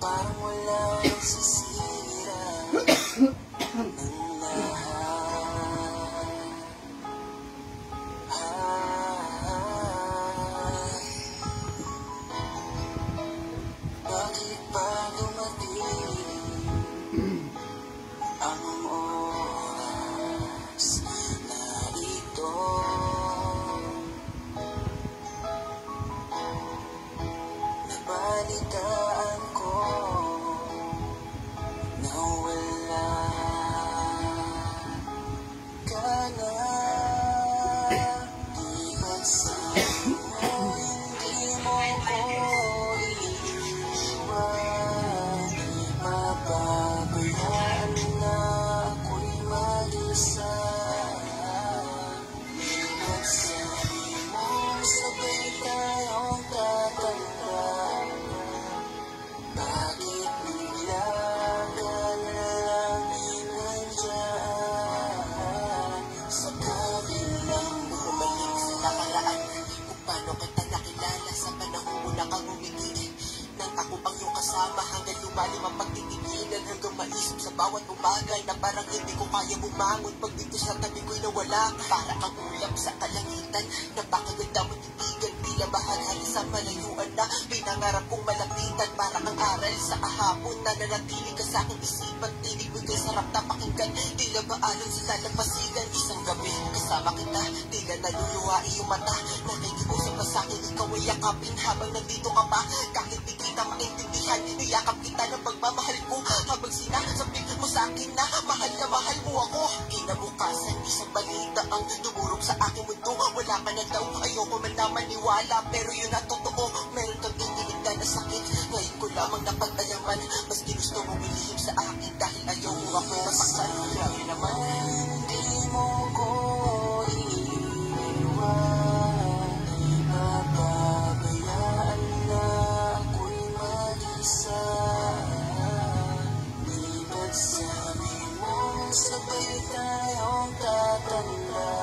parang walang sisira ng bakit ba dumating ang oras na ito? Nabalitaan ko na wala ka na. Di ba't sa'yo hindi mo ko iiwan? Mapabayaan na ako'y mag-isa. Di ba't sabi mo sabay tayong tatanda? Bakit bigla ka na lang nandyan sa kabilang bumalik sa nakaraan? Kung paano kita nakilala sa panahon mo na kang umigil, nang ako pang iyong kasama hanggang lumalim ang pagtitigilan, hanggang maisip sa bawat umaga na parang hindi ko kaya bumangon. Pag dito sa tabi ko'y nawala ka, para kang ulap sa kalangitan. Napakaganda mo titigan, tila bahal-hali sa malayuan na pinangarap kong malapitan. Para kang aral sa kahapon na nanatili ka sa aking isipan. Tinig mo'y kay sarap na pakinggan, tila baalon sa talapasigan. Isang gabi kasama kita, tila naluluwa iyong mata. Nakikiusap ka sa akin, ikaw ay yakapin habang nandito ka pa. Kahit di kita maintindihan, niyakap kita ng pagmamahal ko, habang sinasabi mo sa akin na mahal mo ako. Kinabukasan, isang balita ang dumurog sa aking mundo. Wala ka na daw, ayoko man na maniwala, pero yun ang totoo. Meron kang iniinda na sakit, ngayon ko lamang napag-alaman. Mas ginusto mo bilihim sa akin dahil ayaw mo ako masaktan. Grabe naman, hindi mo ko iiwan. Mapabayaan na ako'y mag-isa. Di ba't sabi mo sabay tayong tatanda?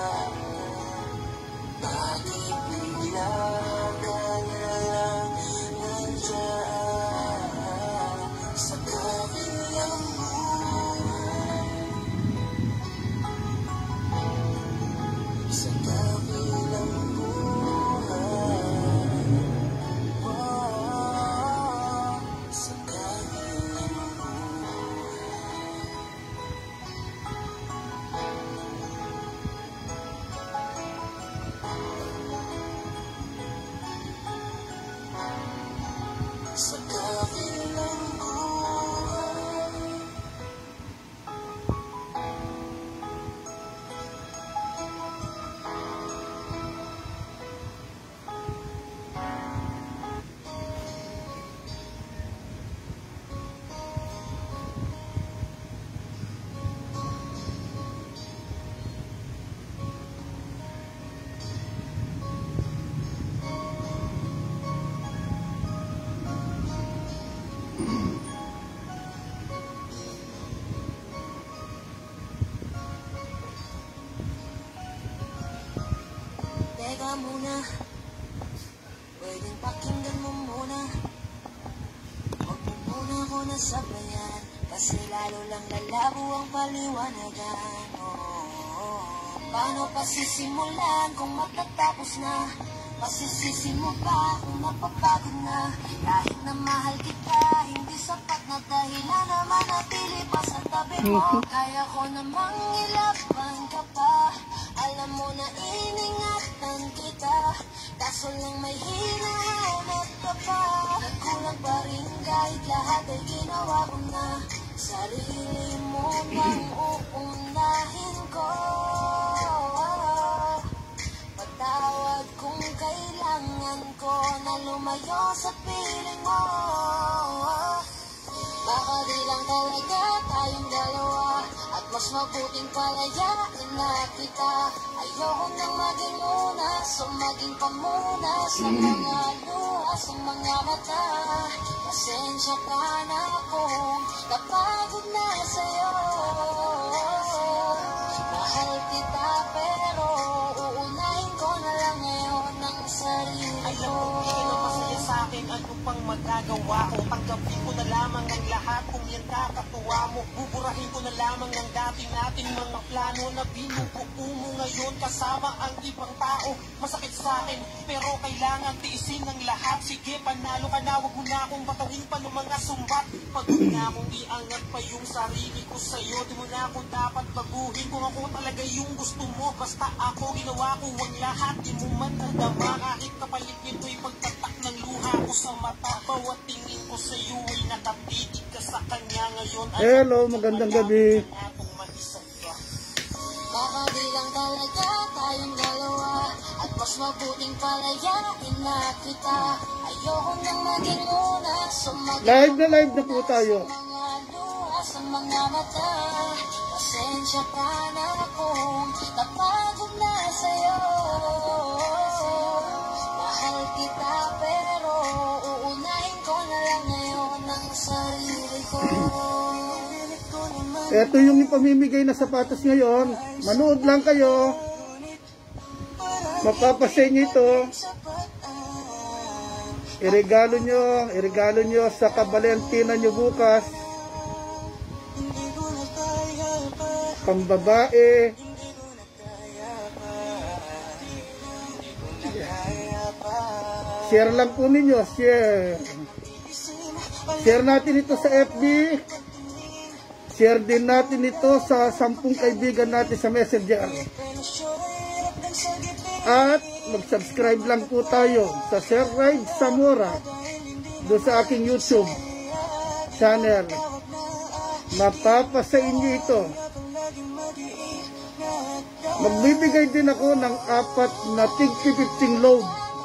Bakit bigla ka na lang nandyan sa kabilang buhay? Sa kabilang buhay, oh, sa kabilang buhay, sa kabilang buhay. Teka muna, pwedeng pakinggan mo muna. Huwag mo muna ako nasabayan, kasi lalo lang lalabo ang paliwanagan. Paano pasisimulan kung matatapos na? Masisisi mo ba kung napapagod na? Kahit na mahal kita, hindi sapat na dahilan na manatili pa sa tabi mo. Kaya ko namang ilaban ka pa, alam mo na iningatan kita, kaso lang may hinahanap ka pa. Nagkulang pa rin kahit lahat ay ginawa ko na. Sarili mo nang uunahin ko. Patawad kung kailangan ko na lumayo sa piling mo. Baka di lang talaga tayong dalawa, at mas mabuting palayain na kita. Ayoko nang maging una, so maging pamuna sa mga luha sa mga mata. Pasensya ka na kung napagod na sa'yo. Mahal kita pero uunahin ko na lang ngayon ang sarili ko. Ay naku, hindi ka masaya sa akin. ano pang magagawa ko? Tanggapin ko na lamang ang lahat kung yan kakatuwa mo. Buburahin ko na lamang ang dati natin mga plano na binubuo mo ngayon kasama ang ibang tao. Masakit sa akin pero kailangan tiisin ng lahat. Sige, panalo ka na, wag mo na akong batawin pa ng mga sumbat. Pagod na akong iangat pa yung sarili ko sa'yo. Di mo na ako dapat baguhin kung ako talaga yung gusto mo. Basta ako ginawa ko ang lahat. Di mo man nadama kahit kapalit nito'y pagtatak ng luha ko sa mata. Bawat tingin ko sa'yo ay nakatitig ka sa kanya ngayon. Hello, magandang gabi. Kakabilang talaga tayong dalawa at mas mabuting palayain na kita. Ayoko nang maging una sa Live na po tayo. mga luha sa mga mata. Pasensya ka na kung napagod na sa'yo. Mahal kita pero uunahin ko na lang ngayon ang sarili ko. Ito yung ipamimigay na sapatos ngayon. Manood lang kayo. Mapapasya nyo ito. Iregalo nyo sa kabalentina nyo bukas. Pambabae. Share lang po ninyo. Share natin ito sa FB. Share din natin ito sa 10 kaibigan natin sa Messenger. At mag-subscribe lang po tayo sa Sir Ride Zamora doon sa aking YouTube channel. Mapapasa inyo ito. Magbibigay din ako ng 4 na tig 15 load.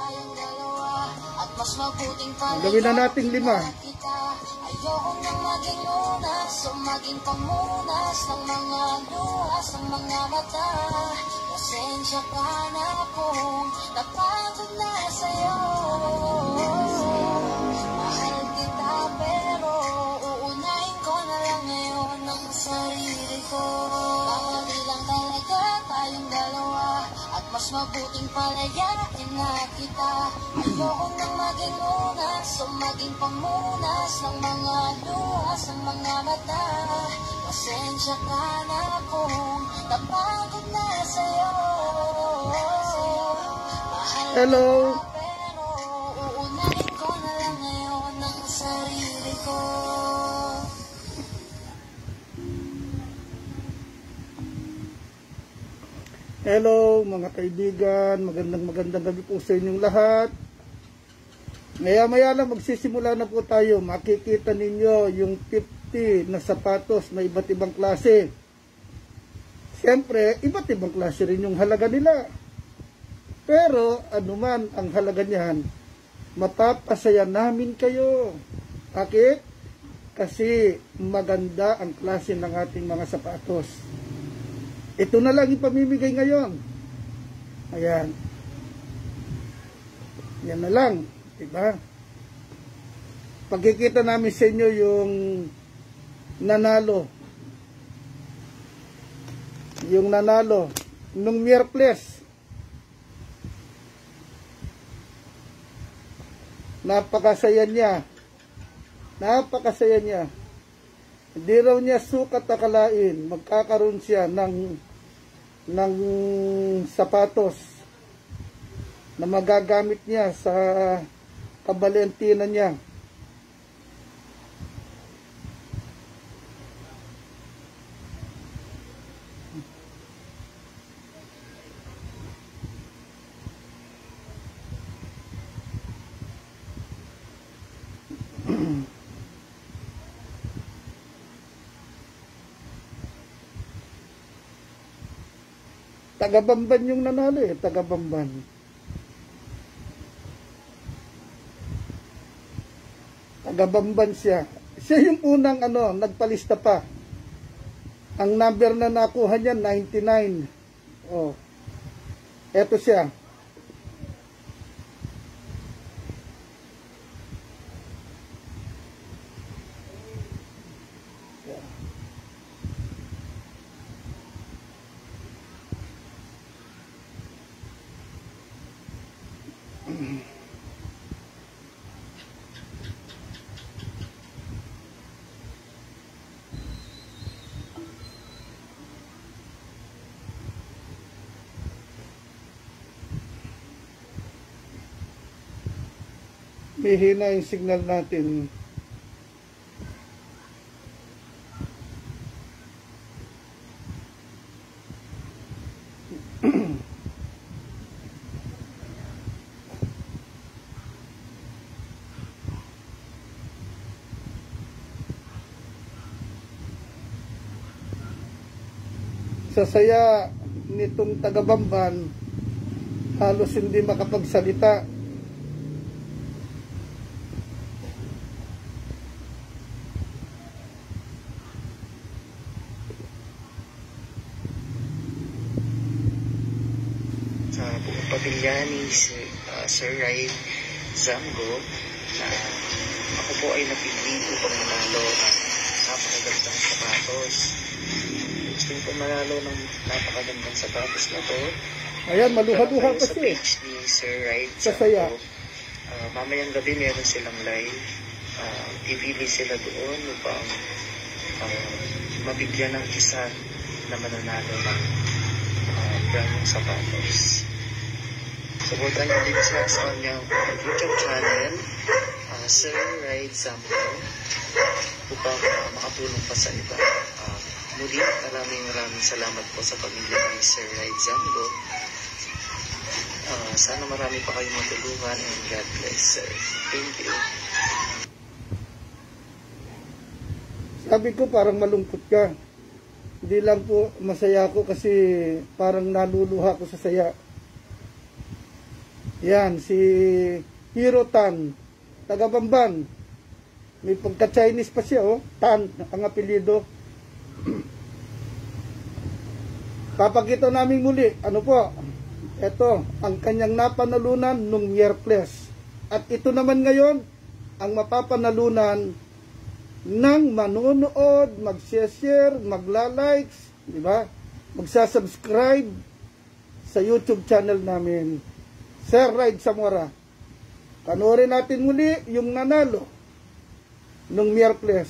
Gawin na natin 5. Ayoko nang maging lunas o maging pamunas ng mga luha sa mga mata. Pasensya ka na kung napagod na sa'yo. Mahal kita pero uunahin ko na lang ngayon ang sarili ko. Kakabilang talaga tayong dalawa at mas mabuting palayain na kita. Ayoko nang maging lunas o maging pamunas ng mga luha sa mga mata. Pasensya ka na kung napagod na sa'yo. Hello. Pero uunahin ko na lang ngayon ang sarili ko. Hello mga kaibigan, magandang gabi po sa inyong lahat. Maya lang magsisimula na po tayo. Makikita ninyo yung 50 na sapatos na iba't ibang klase. Siyempre, iba't ibang klase rin yung halaga nila. Pero anuman ang halaga niyan, mapapasaya namin kayo. Bakit? Kasi maganda ang klase ng ating mga sapatos. Ito na lang ipamimigay ngayon. Ayan. Yan na lang. Diba? Pagkikita namin sa inyo yung nanalo. Yung nanalo. Nung Miyerkules. Napakasaya niya. Napakasaya niya. Hindi raw niya sukat akalain, magkakaroon siya ng sapatos na magagamit niya sa kabalentina niya. Taga-Bamban yung nanalo eh, taga-Bamban. Taga-Bamban siya. Siya yung unang nagpalista pa. Ang number na nakuha niya 99. Oh. Eto siya. May hina yung signal natin. Sa saya nitong taga-Bamban, halos hindi makapagsalita. Sa buong pamilya ni Sir Ray Zamgo na ako po ay napili upang manalo ng napakagandang sapatos. Gusto ko manalo ng napakagandang sapatos na to. Ayan, maluha-luha Sa kasi. page ni Sir Ray Sasaya. Zamgo. Mamayang gabi meron silang live. Pipili sila doon upang mabigyan ng isa na mananalo ng brand ng sapatos. Suportahan niyo din siya sa kanyang YouTube channel, Sir Ray Zamgo, upang makatulong pa sa iba. Muli, maraming salamat po sa pamilya ni Sir Ray Zamgo. Sana marami pa kayong matulungan and God bless, sir. Thank you. Sabi ko parang malungkot ka. Hindi lang po masaya ako kasi parang naluluha ko sa saya. Yan, si Hero Tan, taga Bamban. May pagka-Chinese pa siya, oh. Tan, ang apelido. Papakita namin muli, ano po, ito, ang kanyang napanalunan nung Miyerkules. At ito naman ngayon, ang mapapanalunan ng manonood, mag-share, magla-likes, di ba? Magsasubscribe sa YouTube channel namin, Sir Ray Zamora. Panoorin natin muli yung nanalo nung Miyerkules.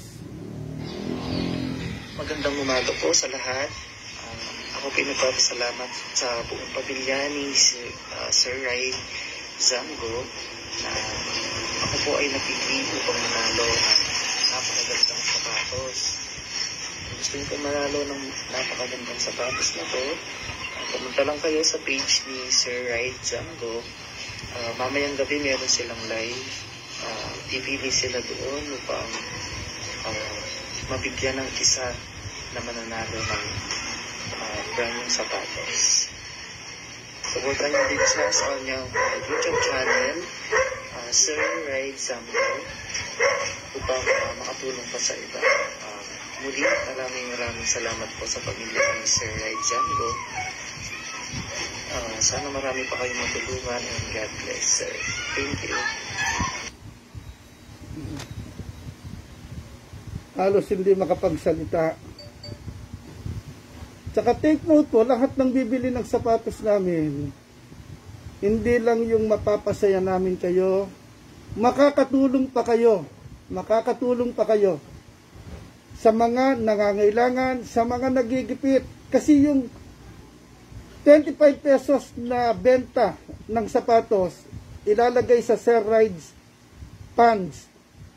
Magandang umaga po sa lahat. Ako pinagpapasalamat sa buong pamilya ni Sir Ray Zamgo na ako po ay napili upang manalo ng napakagandang sapatos. Gusto niyo po manalo ng napakagandang sapatos na to, pumunta lang kayo sa page ni Sir Ray Zamgo. Mamayang gabi meron silang live. Pipili sila doon upang mabigyan ng isa na mananalo ng brand ng sapatos. Suportahan niyo din siya sa kanyang YouTube channel, Sir Ray Zamgo, upang makatulong pa sa iba. Muli, maraming salamat po sa pamilya ni Sir Ray Zamgo. Sana marami pa kayong matulungan and God bless, sir. Thank you. Halos hindi makapagsalita. Tsaka take note po, lahat ng bibili ng sapatos namin, hindi lang yung mapapasaya namin kayo, makakatulong pa kayo sa mga nangangailangan, sa mga nagigipit. Kasi yung 25 pesos na benta ng sapatos, ilalagay sa Sir Ride Funds,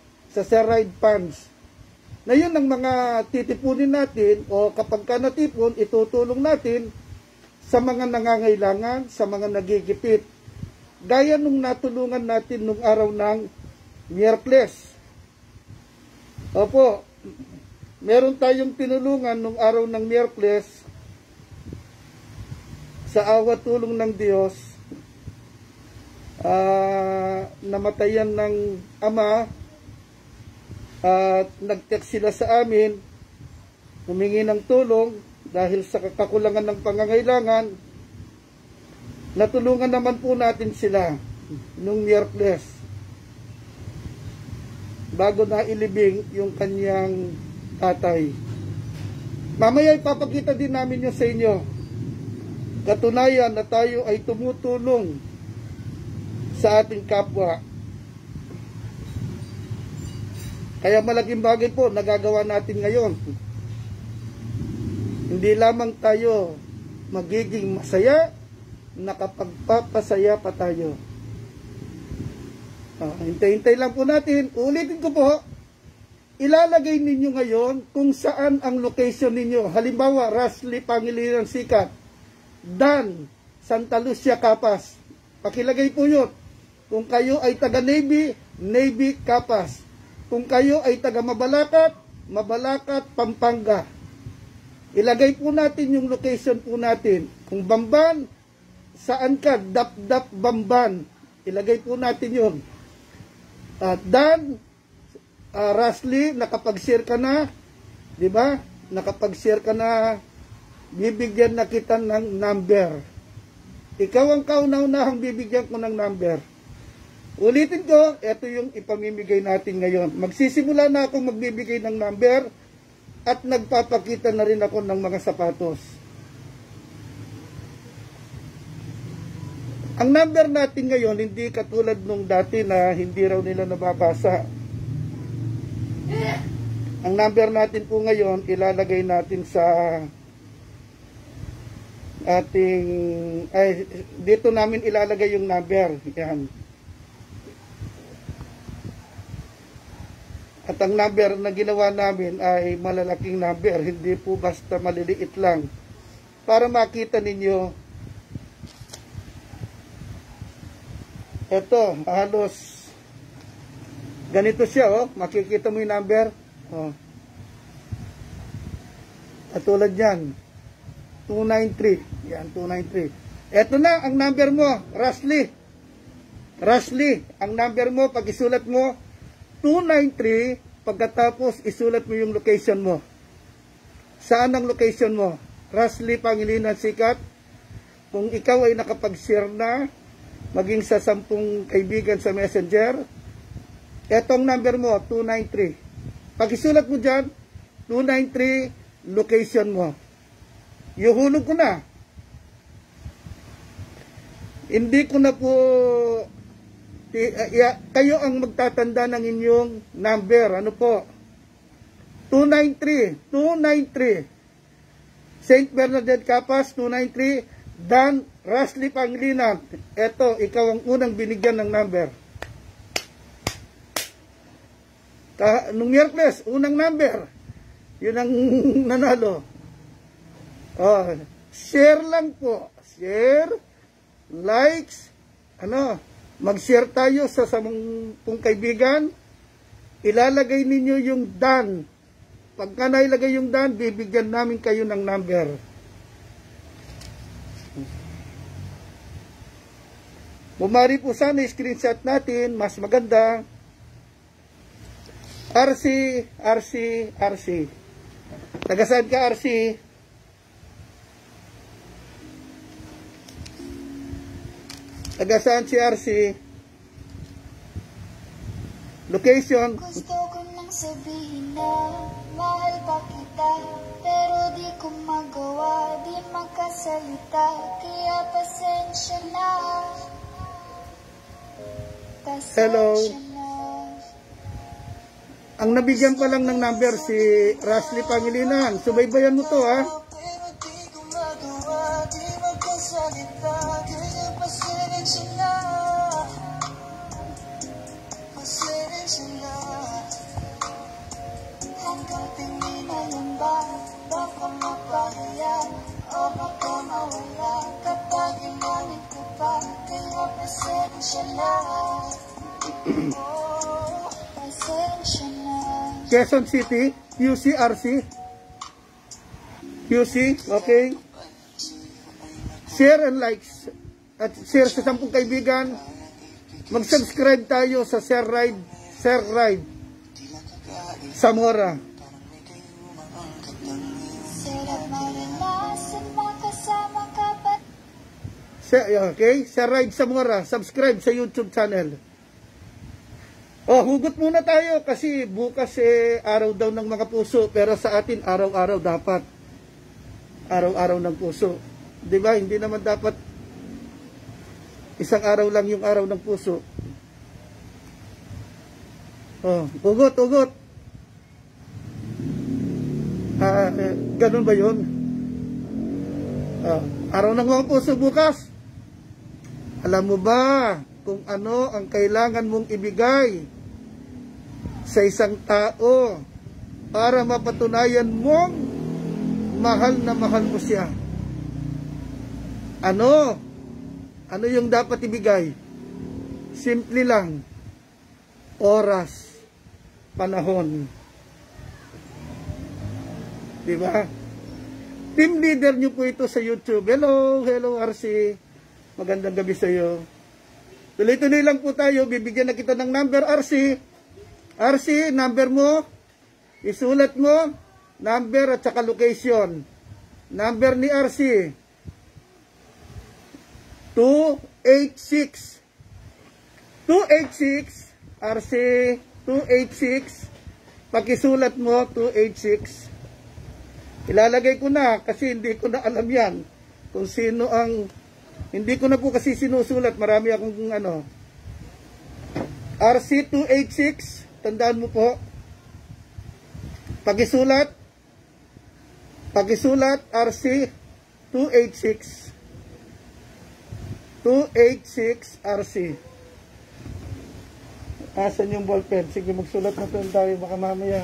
na yun ang mga titipunin natin, o kapag ka natipon, itutulong natin sa mga nangangailangan, sa mga nagigipit. Gaya nung natulungan natin nung araw ng Miyerkules. Opo, meron tayong tinulungan nung araw ng Miyerkules, sa awa tulong ng Diyos, namatayan ng ama, at nag-text sila sa amin, humingi ng tulong dahil sa kakulangan ng pangangailangan. Natulungan naman po natin sila nung Miyerkules, bago na ilibing yung kanyang tatay. Mamaya ipapakita din namin yun sa inyo. Katunayan na tayo ay tumutulong sa ating kapwa. Kaya malaking bagay po nagagawa natin ngayon. Hindi lamang tayo magiging masaya, nakapagpapasaya pa tayo. Hintay-hintay lang po natin. Ulitin ko po, ilalagay ninyo ngayon kung saan ang location ninyo. Halimbawa, Rasli Pangilinan Sikat, Dan, Santa Lucia, Capas. Pakilagay po yun. Kung kayo ay taga Navy, Navy, Capas. Kung kayo ay taga Mabalacat, Mabalacat, Pampanga. Ilagay po natin yung location po natin. Kung Bamban, saan ka? Dap-dap Bamban. Ilagay po natin yun. Dan, Rasli, nakapag-share ka na, di ba? Nakapag-share ka na, bibigyan na kita ng number. Ikaw ang kauna-unahang bibigyan ko ng number. Ulitin ko, ito yung ipamimigay natin ngayon. Magsisimula na akong magbibigay ng number at nagpapakita na rin ako ng mga sapatos. Ang number natin ngayon, hindi katulad nung dati na hindi raw nila nababasa. Ang number natin po ngayon, ilalagay natin sa ating, dito namin ilalagay yung number. Yan. At ang number na ginawa namin ay malalaking number, hindi po basta maliliit lang. Para makita ninyo, ito, halos ganito siya, oh. Makikita mo yung number. Oh. At tulad yan, 293. Yan, 293. Ito na, ang number mo, Rasli. Rasli, ang number mo, pag isulat mo, 293, pagkatapos isulat mo yung location mo. Saan ang location mo? Rasli Pangilinan Sikat. Kung ikaw ay nakapag-share na, maging sa 10 kaibigan sa messenger, etong number mo, 293. Pag isulat mo dyan, 293, location mo. Yuhulog ko na. Hindi ko na po, kayo ang magtatanda ng inyong number. Ano po? 293. St. Bernadette Capas, 293. Dan Rasli Pangilinan. Eto, ikaw ang unang binigyan ng number. Nung Miyerkules, unang number. Yun ang nanalo. Oh, share lang po. Share, likes, mag-share tayo sa 10 kaibigan. Ilalagay ninyo yung Dan. Pagka nailagay yung Dan, bibigyan namin kayo ng number. Bumari po sana screenshot natin, mas maganda. RC. Tagasaan ka, RC? Tagasaan si RC? Location. Gusto ko nang sabihin na mahal pa kita, pero di ko magawa, di makasalita, kaya pasensya na. Hello. Ang nabigyan pa lang ng number si Rasli Pangilinan. Subaybayan mo to, ha? Hanggang tingin na lang ba, baka mapahaya o baka mawala, kapag inamit ko pa, kaya pasensya na. Oh, pasensya na. Quezon City, UCRC. QC, okay. Share and likes. At share sa 10 kaibigan. Mag-subscribe tayo sa Sir Ride Zamora. Sarap maranasan makasama ka pa. Okay, Sir Ride Zamora. Subscribe sa YouTube channel. Oh, hugot muna tayo kasi bukas araw daw ng mga puso, pero sa atin araw-araw dapat. Araw-araw ng puso. 'Di ba? Hindi naman dapat isang araw lang yung araw ng puso. Oh, hugot. Ganun ba 'yun? Araw ng mga puso bukas. Alam mo ba? kung ano ang kailangan mong ibigay sa isang tao para mapatunayan mong mahal na mahal mo siya. Ano? Ano yung dapat ibigay? Simple lang. Oras, panahon. Diba? Team leader nyo po ito sa YouTube. Hello RC. Magandang gabi sa iyo. Tuloy-tuloy lang po tayo. Bibigyan na kita ng number, RC. RC, number mo. Isulat mo. Number at saka location. Number ni RC. 286. 286. RC 286. Pakisulat mo 286. Ilalagay ko na kasi hindi ko na alam yan. Kung sino ang... Hindi ko na po kasi sinusulat. Marami akong ano. RC 286. Tandaan mo po. Pakisulat. Pakisulat RC 286. 286 RC. Asan yung ballpen? Sige, magsulat na tayo. Baka mamaya.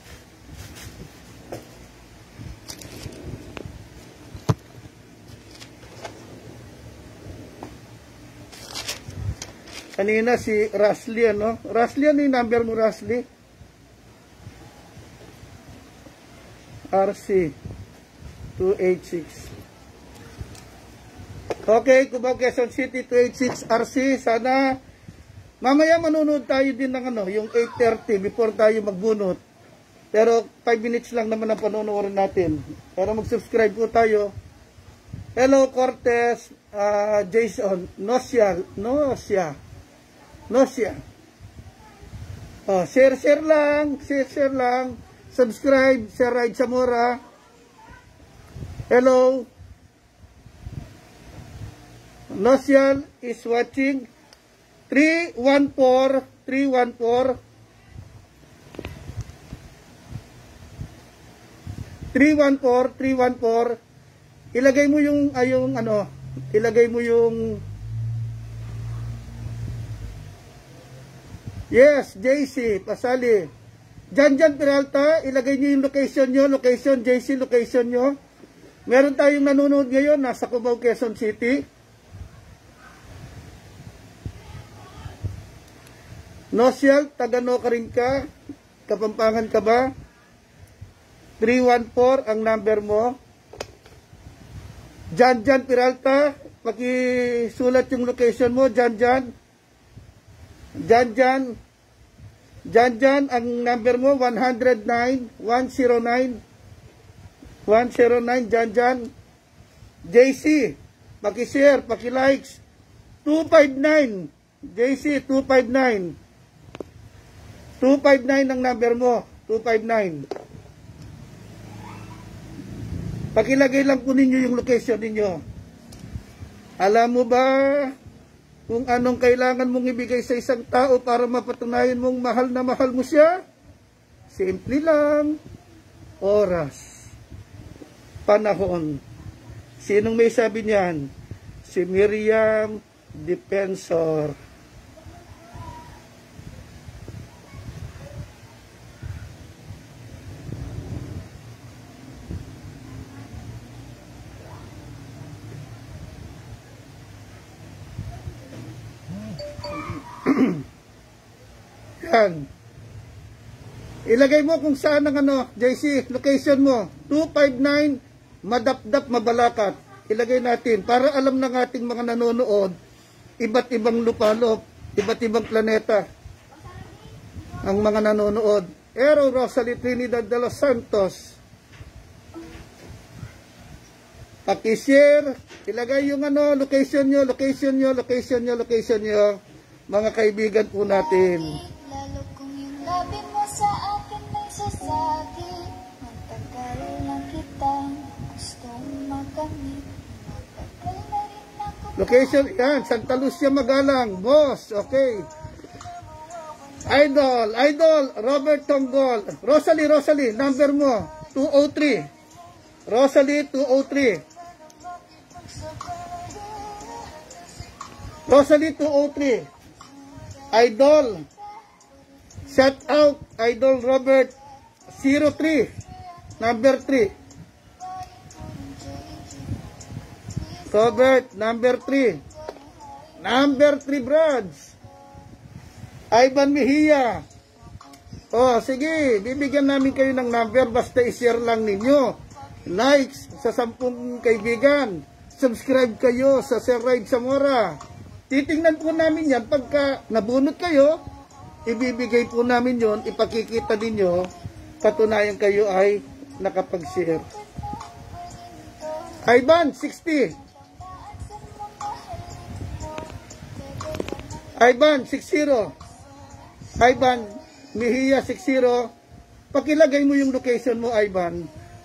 Kanina si Rasly, ano? Rasly, ano yung number mo, Rasly? RC 286. Okay, Cubao, Quezon City 286 RC. Sana mamaya manunod tayo din ng ano, yung 8:30 before tayo magbunot. Pero 5 minutes lang naman ang panonood natin. Pero mag-subscribe po tayo. Hello Cortez, Jason, Nosia. Oh, share lang. Subscribe, Sir Ride Zamora. Hello. Nosial is watching. 314. Ilagay mo yung ano, ilagay mo yung yes, JC, pasali. Jan Peralta, ilagay niyo yung location nyo, JC, location nyo. Meron tayong nanonood ngayon, nasa Cubao, Quezon City. Nosial, Tagano ka rin ka? Kapampangan ka ba? 314 ang number mo. Jan Peralta, pakisulat yung location mo, Jan, ang number mo, 109, Jan. JC, pakishare, pakilikes, 259, JC, 259 ang number mo, 259. Pakilagay lang po ninyo yung location ninyo. Alam mo ba kung anong kailangan mong ibigay sa isang tao para mapatunayan mong mahal na mahal mo siya? Simple lang. Oras. Panahon. Sinong may sabi niyan? Si Miriam Defensor. Yan. Ilagay mo kung saan ang ano, JC, location mo. 259 Madapdap, Mabalacat. Ilagay natin para alam ng ating mga nanonood, iba't ibang lupalop, iba't ibang planeta ang mga nanonood. Aero Rosalie Trinidad de los Santos. Pakishare, ilagay yung ano, location nyo, mga kaibigan po natin. Lalo kung yung labi mo sa akin may sasabi, matagal na kitang gustong makamit. Matagal na rin ako. Location, yan, Santa Lucia Magalang, boss, okay. Idol, Robert Tonggol. Rosalie, number mo, 203. Rosalie, 203. Idol. Shout out, Idol Robert 03. Number 3. Robert, number 3. Number 3, Brads. Ivan Mejia. Oh, sige, bibigyan namin kayo ng number, basta i-share lang ninyo. Likes sa 10 kaibigan. Subscribe kayo sa Sir Ride Zamora. Titingnan po namin yan. Pagka nabunot kayo, ibibigay po namin yon, ipakikita ninyo, patunayan kayo ay nakapag-share. Ivan, 60. Ivan, 60. Ivan, Mejia, 60. Pakilagay mo yung location mo, Ivan.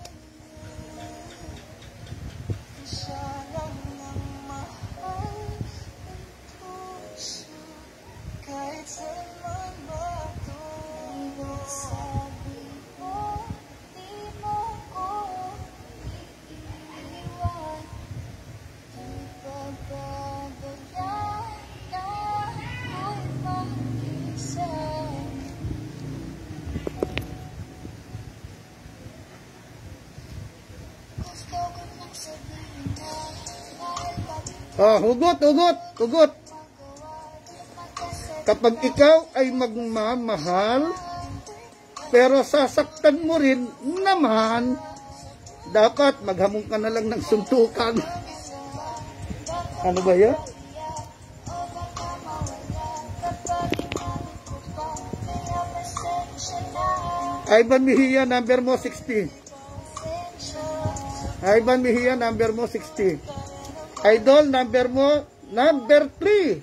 Oh, hugot. Kapag ikaw ay magmamahal, pero sasaktan mo rin naman, dapat maghamon ka na lang ng suntukan. Ano ba yan? Ivan Mejia, number mo 60. Ivan Mejia, number mo 60. Idol, number mo, number 3.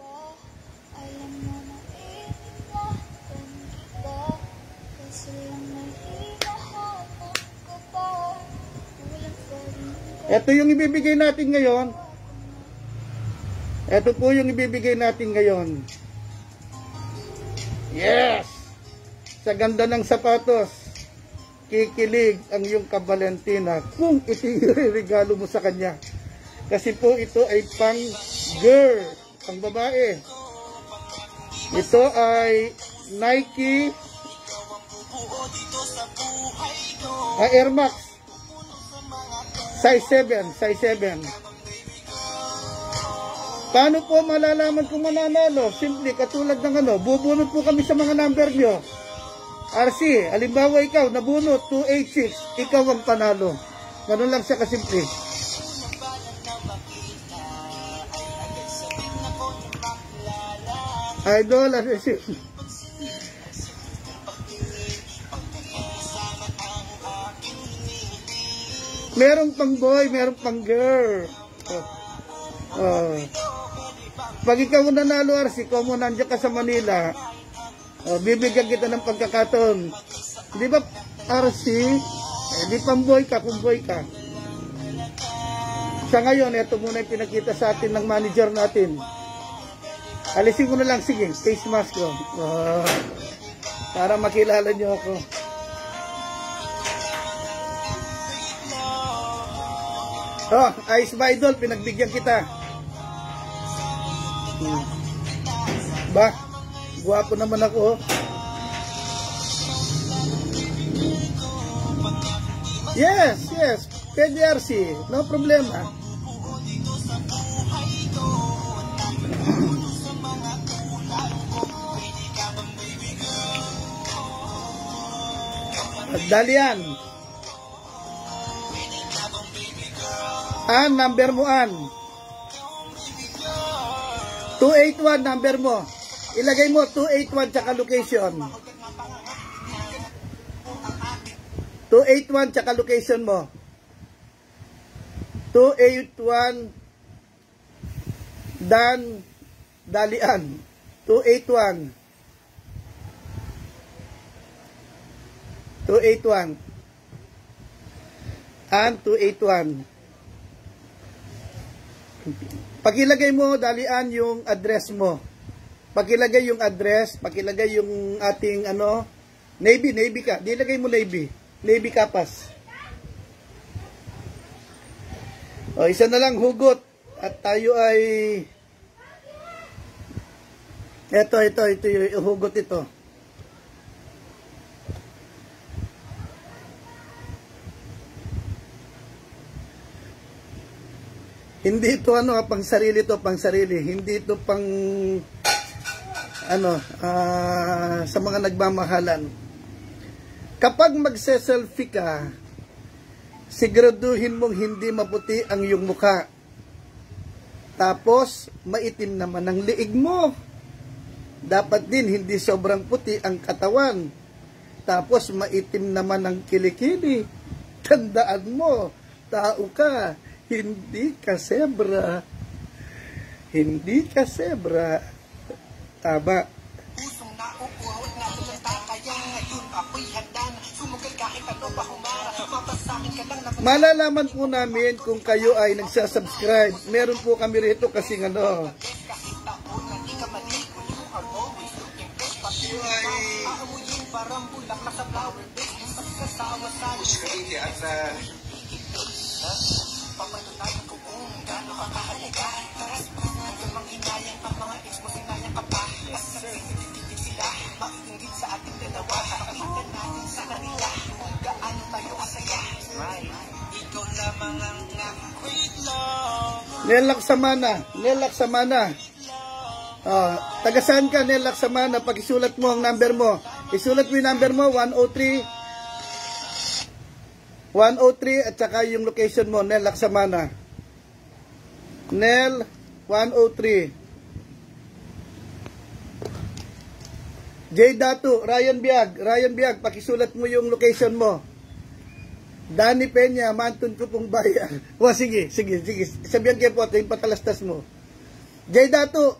Ito yung ibibigay natin ngayon. Ito po yung ibibigay natin ngayon. Yes! Sa ganda ng sapatos, kikilig ang iyong ka-Valentina kung ito yung regalo mo sa kanya. Kasi po ito ay pang girl, pang babae. Ito ay Nike Air Max size 7. Paano po malalaman kung mananalo? Simple, katulad ng bubunot po kami sa mga number nyo. RC, halimbawa ikaw, nabunot 286, ikaw ang panalo. Ganun lang siya kasimple. Idol, merong pang boy, merong pang girl. Pag ikaw nanalo, RC, kung mo nandiyan ka sa Manila, bibigyan kita ng pagkakataon. Di ba, RC? Di pang boy ka, kung boy ka. Sa ngayon, ito muna yung pinakita sa atin ng manager natin. Alisin ko na lang, sige, face mask ko. Para makilala nyo ako. Ayos ba, Idol? Pinagbigyan kita. Ba, guwapo naman ako. Yes. Pwede, RC. No problema. Dalian. Number mo, 281 number mo. Ilagay mo 281 tsaka location. 281 tsaka location mo. 281 Dan Dalian. 281. 281. Pakilagay mo, Dalian, yung address mo. Pakilagay yung address, pakilagay yung ating Navy ka. Dilagay mo Navy Kapas. Isa na lang hugot at tayo ay Ito, ihugot ito. Hindi ito pang sarili to, pang sarili. Hindi ito pang sa mga nagmamahalan. Kapag magse-selfie ka, siguraduhin mong hindi maputi ang iyong mukha. Tapos, maitim naman ang liig mo. Dapat din hindi sobrang puti ang katawan. Tapos, maitim naman ang kilikili. Tandaan mo, tao ka. Hindi ka zebra. Hindi ka zebra. Tama. Pusong nauuawat na tulanta, kaya ngayon ako'y handa na sumugay kahit ano pa humara. Mapasakin ka lang na Malalaman po namin kung kayo ay nagsasubscribe. Meron po kami rito kasi kahit taon na di ka maligo. Always looking best, pati aamuyin parang bulak na sa flower bed. Pagkasama sa papatunayan ko kung gaano ka kahalaga. Hanggang manghinayang ang mga ex mo, sinayang ka pa. Nagsitigil sila, makiinggit sa ating dalawa. Pakita natin sa kanila kung gaano tayo kasaya. Ikaw lamang ang wait long. Nelak Samana. Taga saan ka, Nelak Samana? Pag-isulat mo ang number mo. Isulat mo yung number mo, 103 at saka yung location mo, Nel Laksamana. Nel 103. J. Datu, Ryan Biag, pakisulat mo yung location mo. Danny Peña, Mantun Kupong Bayan. Sige. Sabihan kayo po, yung patalastas mo. J. Datu,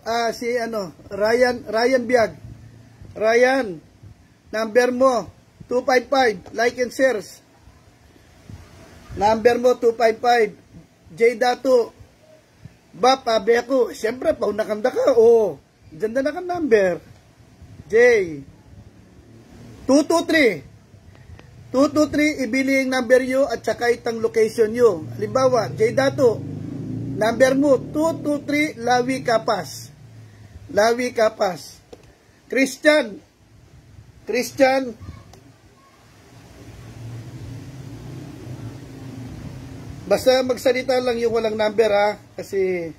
Ryan Biag. Ryan, number mo, 255, like and shares. Number mo, 255. J. Datu. Ba, pabi ako. Siyempre, paunakanda ka. Diyan na ka number. J. 223, ibili yung number nyo at saka itang location nyo. Halimbawa, J. Datu. Number mo, 223, Lawi Kapas. Christian. Basta magsalita lang yung walang number kasi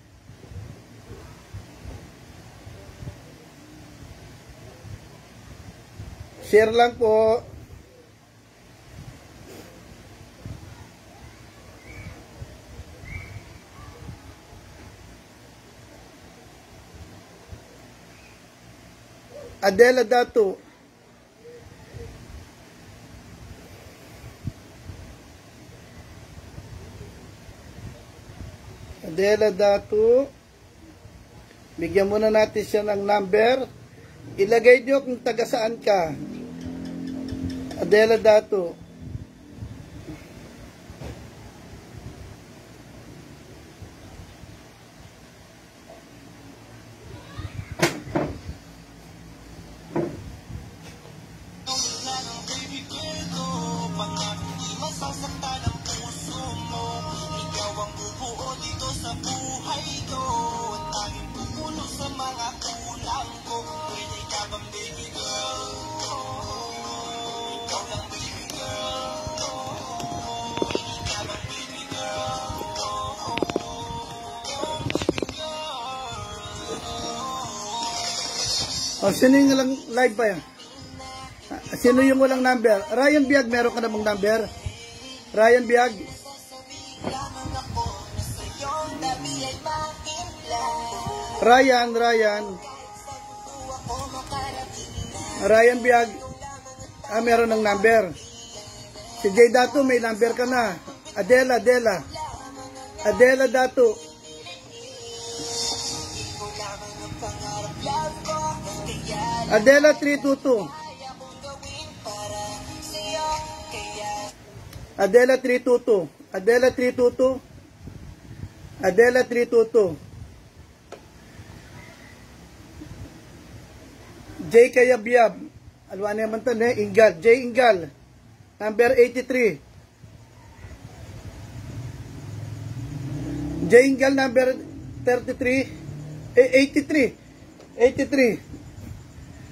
share lang po. Adela Datu. Adela Datu. Bigyan muna natin siya ng number. Ilagay nyo kung taga saan ka. Adela Datu. Masasaktan ang puso mo. Ikaw ang bubuo dito sa buhay ko. Ang tanging pupuno sa mga kulang ko. Pwede ka bang baby girl? Ikaw lang baby girl. Pwede ka bang baby girl? Sino yung walang live pa yan? Sino yung walang number? Ryan Biag, meron ka namang number? Ryan Biag. Ryan Biag. Meron ng number. Si J. Datu, may number ka na. Adela Datu. Adela 322. J. Kayabyab. Alwan naman ito, Ingal. J. Ingal. Number 83. J. Ingal, number 83. 83.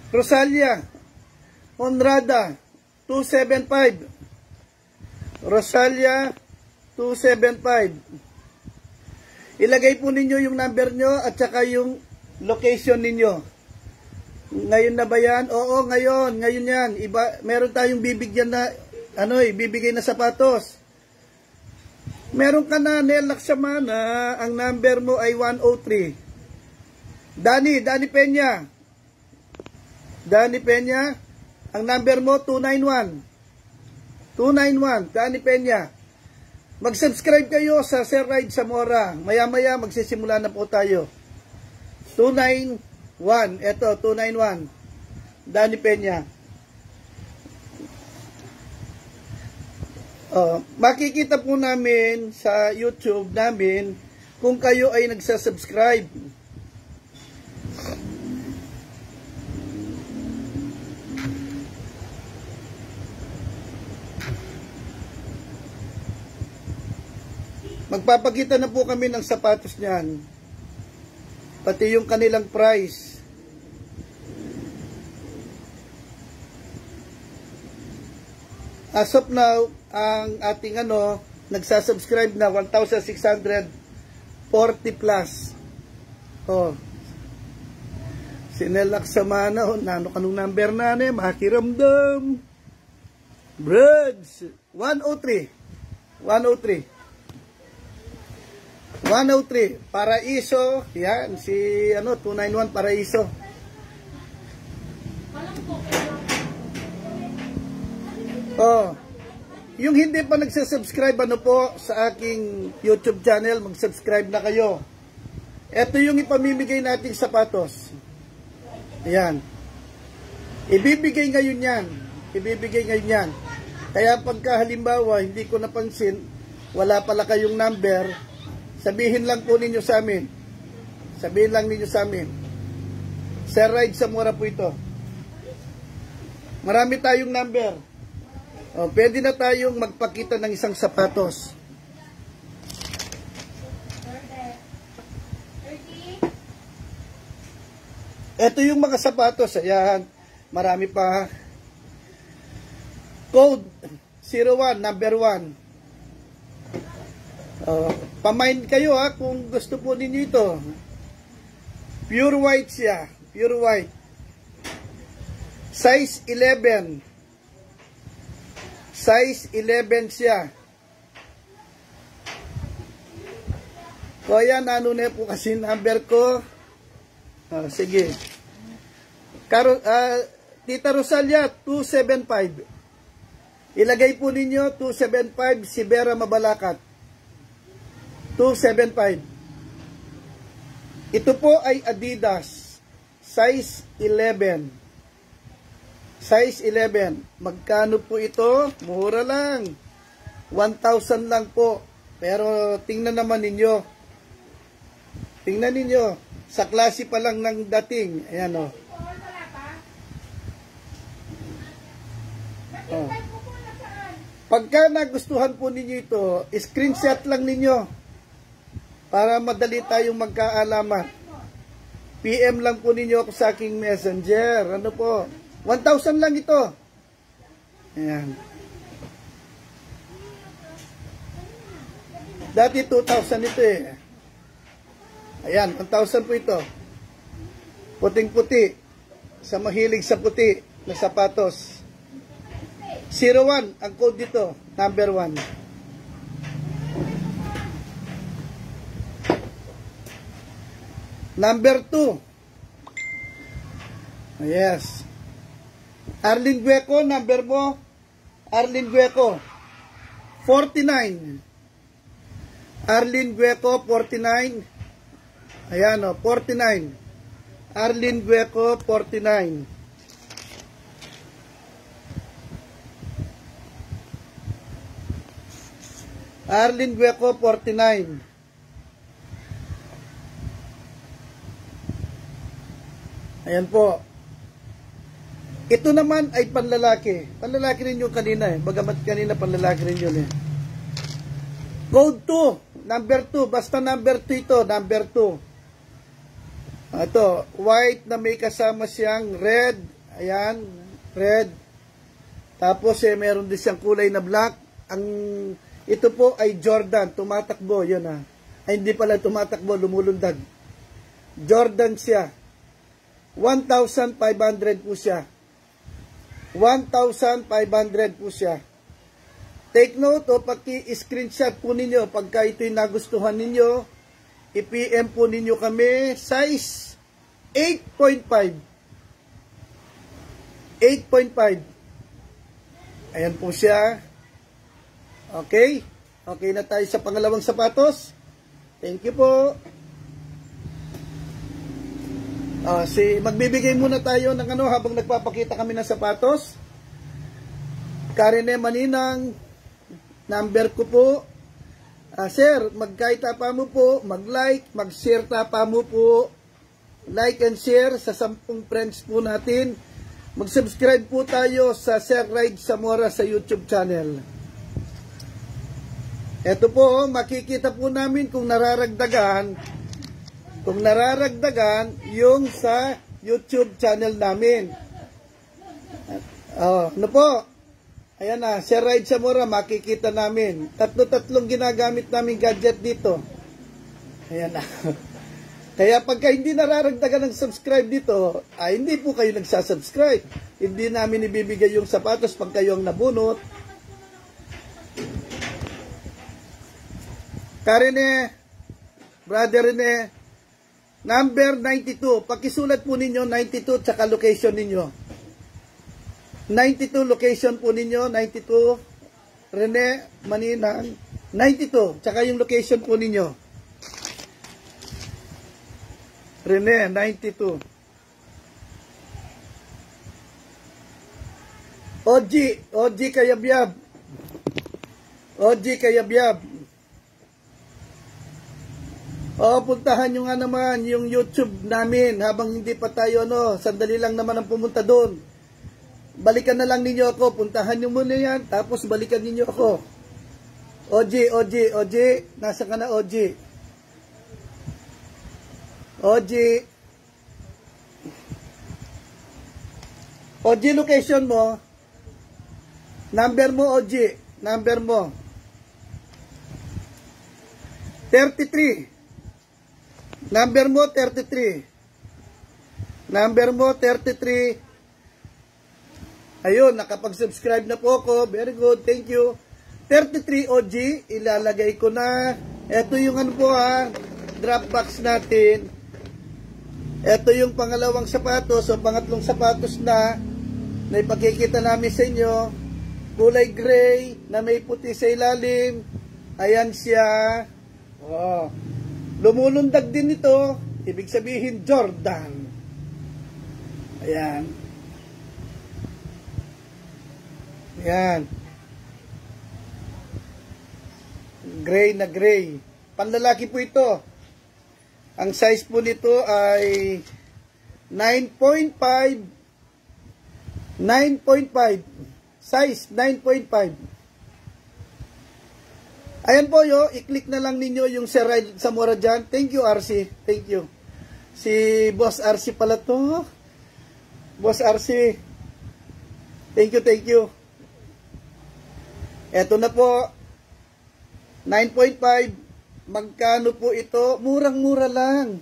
Rosalia Honrada 275. Rosalia 275. Ilagay po ninyo yung number nyo at saka yung location ninyo. Ngayon na ba yan? Oo, ngayon yan. Meron tayong bibigyan na, bibigay na sapatos. Meron ka na, Nel Laksamana, ang number mo ay 103. Danny Peña. Danny Peña, ang number mo 291. 291, Danny Peña. Mag-subscribe kayo sa Sir Ride Zamora. Maya-maya magsisimula na po tayo. 291, eto 291. Danny Peña. Makikita po namin sa YouTube namin kung kayo ay nagsasubscribe. Magpapakita na po kami ng sapatos niyan. Pati yung kanilang price. As of now, ang ating nagsasubscribe na 1,640 plus. Sinelak sa mana, nano kanong number na makiramdam. Brads, 103. 103, Paraiso, yan, si 291 Paraiso. Yung hindi pa nagsasubscribe po sa aking YouTube channel, mag-subscribe na kayo. Ito yung ipamimigay nating sapatos. Ayan. Ibibigay ngayon yan. Kaya pagka halimbawa hindi ko napansin, wala pala kayong number, sabihin lang ninyo sa amin. Sir Ride Zamora po ito. Marami tayong number. Pwede na tayong magpakita ng isang sapatos. Ito yung mga sapatos. Ayan. Marami pa. Code 01, number 1. Pamind kayo kung gusto po ninyo ito. Pure white siya. Pure white. Size 11. Size 11 siya. So ayan, na po kasi number ko. Sige. Tita Rosalia, 275. Ilagay po ninyo, 275, si Vera Mabalacat. 275. Ito po ay Adidas. Size 11. Size 11. Magkano po ito? Mura lang. 1,000 lang po. Pero tingnan naman ninyo. Tingnan ninyo. Sa klase pa lang ng dating. Ayan Pagka nagustuhan po ninyo ito, screenshot lang ninyo. Para madali tayong magkaalaman. PM lang po ninyo ako sa aking messenger. 1,000 lang ito. Ayan. Dati 2,000 ito Ayan, 1,000 po ito. Puting-puti. Sa mahilig sa puti na sapatos. 01 ang code dito. Number 1. Number 2. Yes. Arlene Gueco, number mo. Arlene Gueco, 49. Arlene Gueco, 49. Ayan 49. Arlene Gueco, 49. Arlene Gueco, 49. Ayan po. Ito naman ay panlalaki. Panlalaki rin yung kanina Bagamat kanina panlalaki rin yun Code 2. Number 2. Basta number 2 ito. Number 2. Ito. White na may kasama siyang red Ayan, red. Tapos meron din siyang kulay na black. Ito po ay Jordan, tumatakbo, yun Ay hindi pala tumatakbo, lumulundag. Jordan siya. 1,500 po siya. 1,500 po siya. Take note o paki-screenshot po ninyo pagka ito'y nagustuhan ninyo. I-PM po ninyo kami. Size 8.5. 8.5. Ayan po siya. Okay. Okay na tayo sa pangalawang sapatos. Thank you po. Magbibigay muna tayo ng habang nagpapakita kami ng sapatos. Karine Maninang, number ko po. Sir, magkahit tapa mo po, mag-like, mag-share tapa mo po. Like and share sa 10 friends po natin. Mag-subscribe po tayo sa Sir Ride Zamora sa YouTube channel. Ito po, makikita po namin kung nararagdagan yung sa YouTube channel namin. Ano po? Ayan na, Sir Ride Zamora, makikita namin. Tatlo-tatlong ginagamit namin gadget dito. Ayan na. Kaya pagka hindi nararagdagan ng subscribe dito, hindi po kayo nagsasubscribe. Hindi namin ibibigay yung sapatos pag kayo ang nabunot. Karine, brother Rene, number 92. Pakisulat po ninyo 92 tsaka location ninyo. 92 location po ninyo, 92 Rene Maninang, 92 tsaka yung location po ninyo. Rene, 92. OG Kayabyab. OG Kayabyab. Puntahan nyo nga naman yung YouTube namin habang hindi pa tayo, sandali lang naman ang pumunta doon. Balikan na lang ninyo ako. Puntahan nyo muna yan, tapos balikan ninyo ako. OG. Nasa ka na, OG? OG location mo. Number mo, OG. Number mo. 33. Number mo, 33. Number mo, 33. Ayun, nakapag-subscribe na po ako. Very good, thank you. 33 OG, ilalagay ko na. Ito yung drop box natin. Ito yung pangalawang sapatos o pangatlong sapatos na ipakikita namin sa inyo. Kulay gray na may puti sa ilalim. Ayan siya. Lumulundag din ito. Ibig sabihin Jordan. Ayan. Ayan. Gray na gray. Panlalaki po ito. Ang size po nito ay 9.5. Size 9.5. Ayan po i-click na lang ninyo yung Sir Ride Zamora dyan. Thank you, RC. Thank you. Si Boss RC pala to. Boss RC. Thank you. Eto na po. 9.5. Magkano po ito? Murang-mura lang.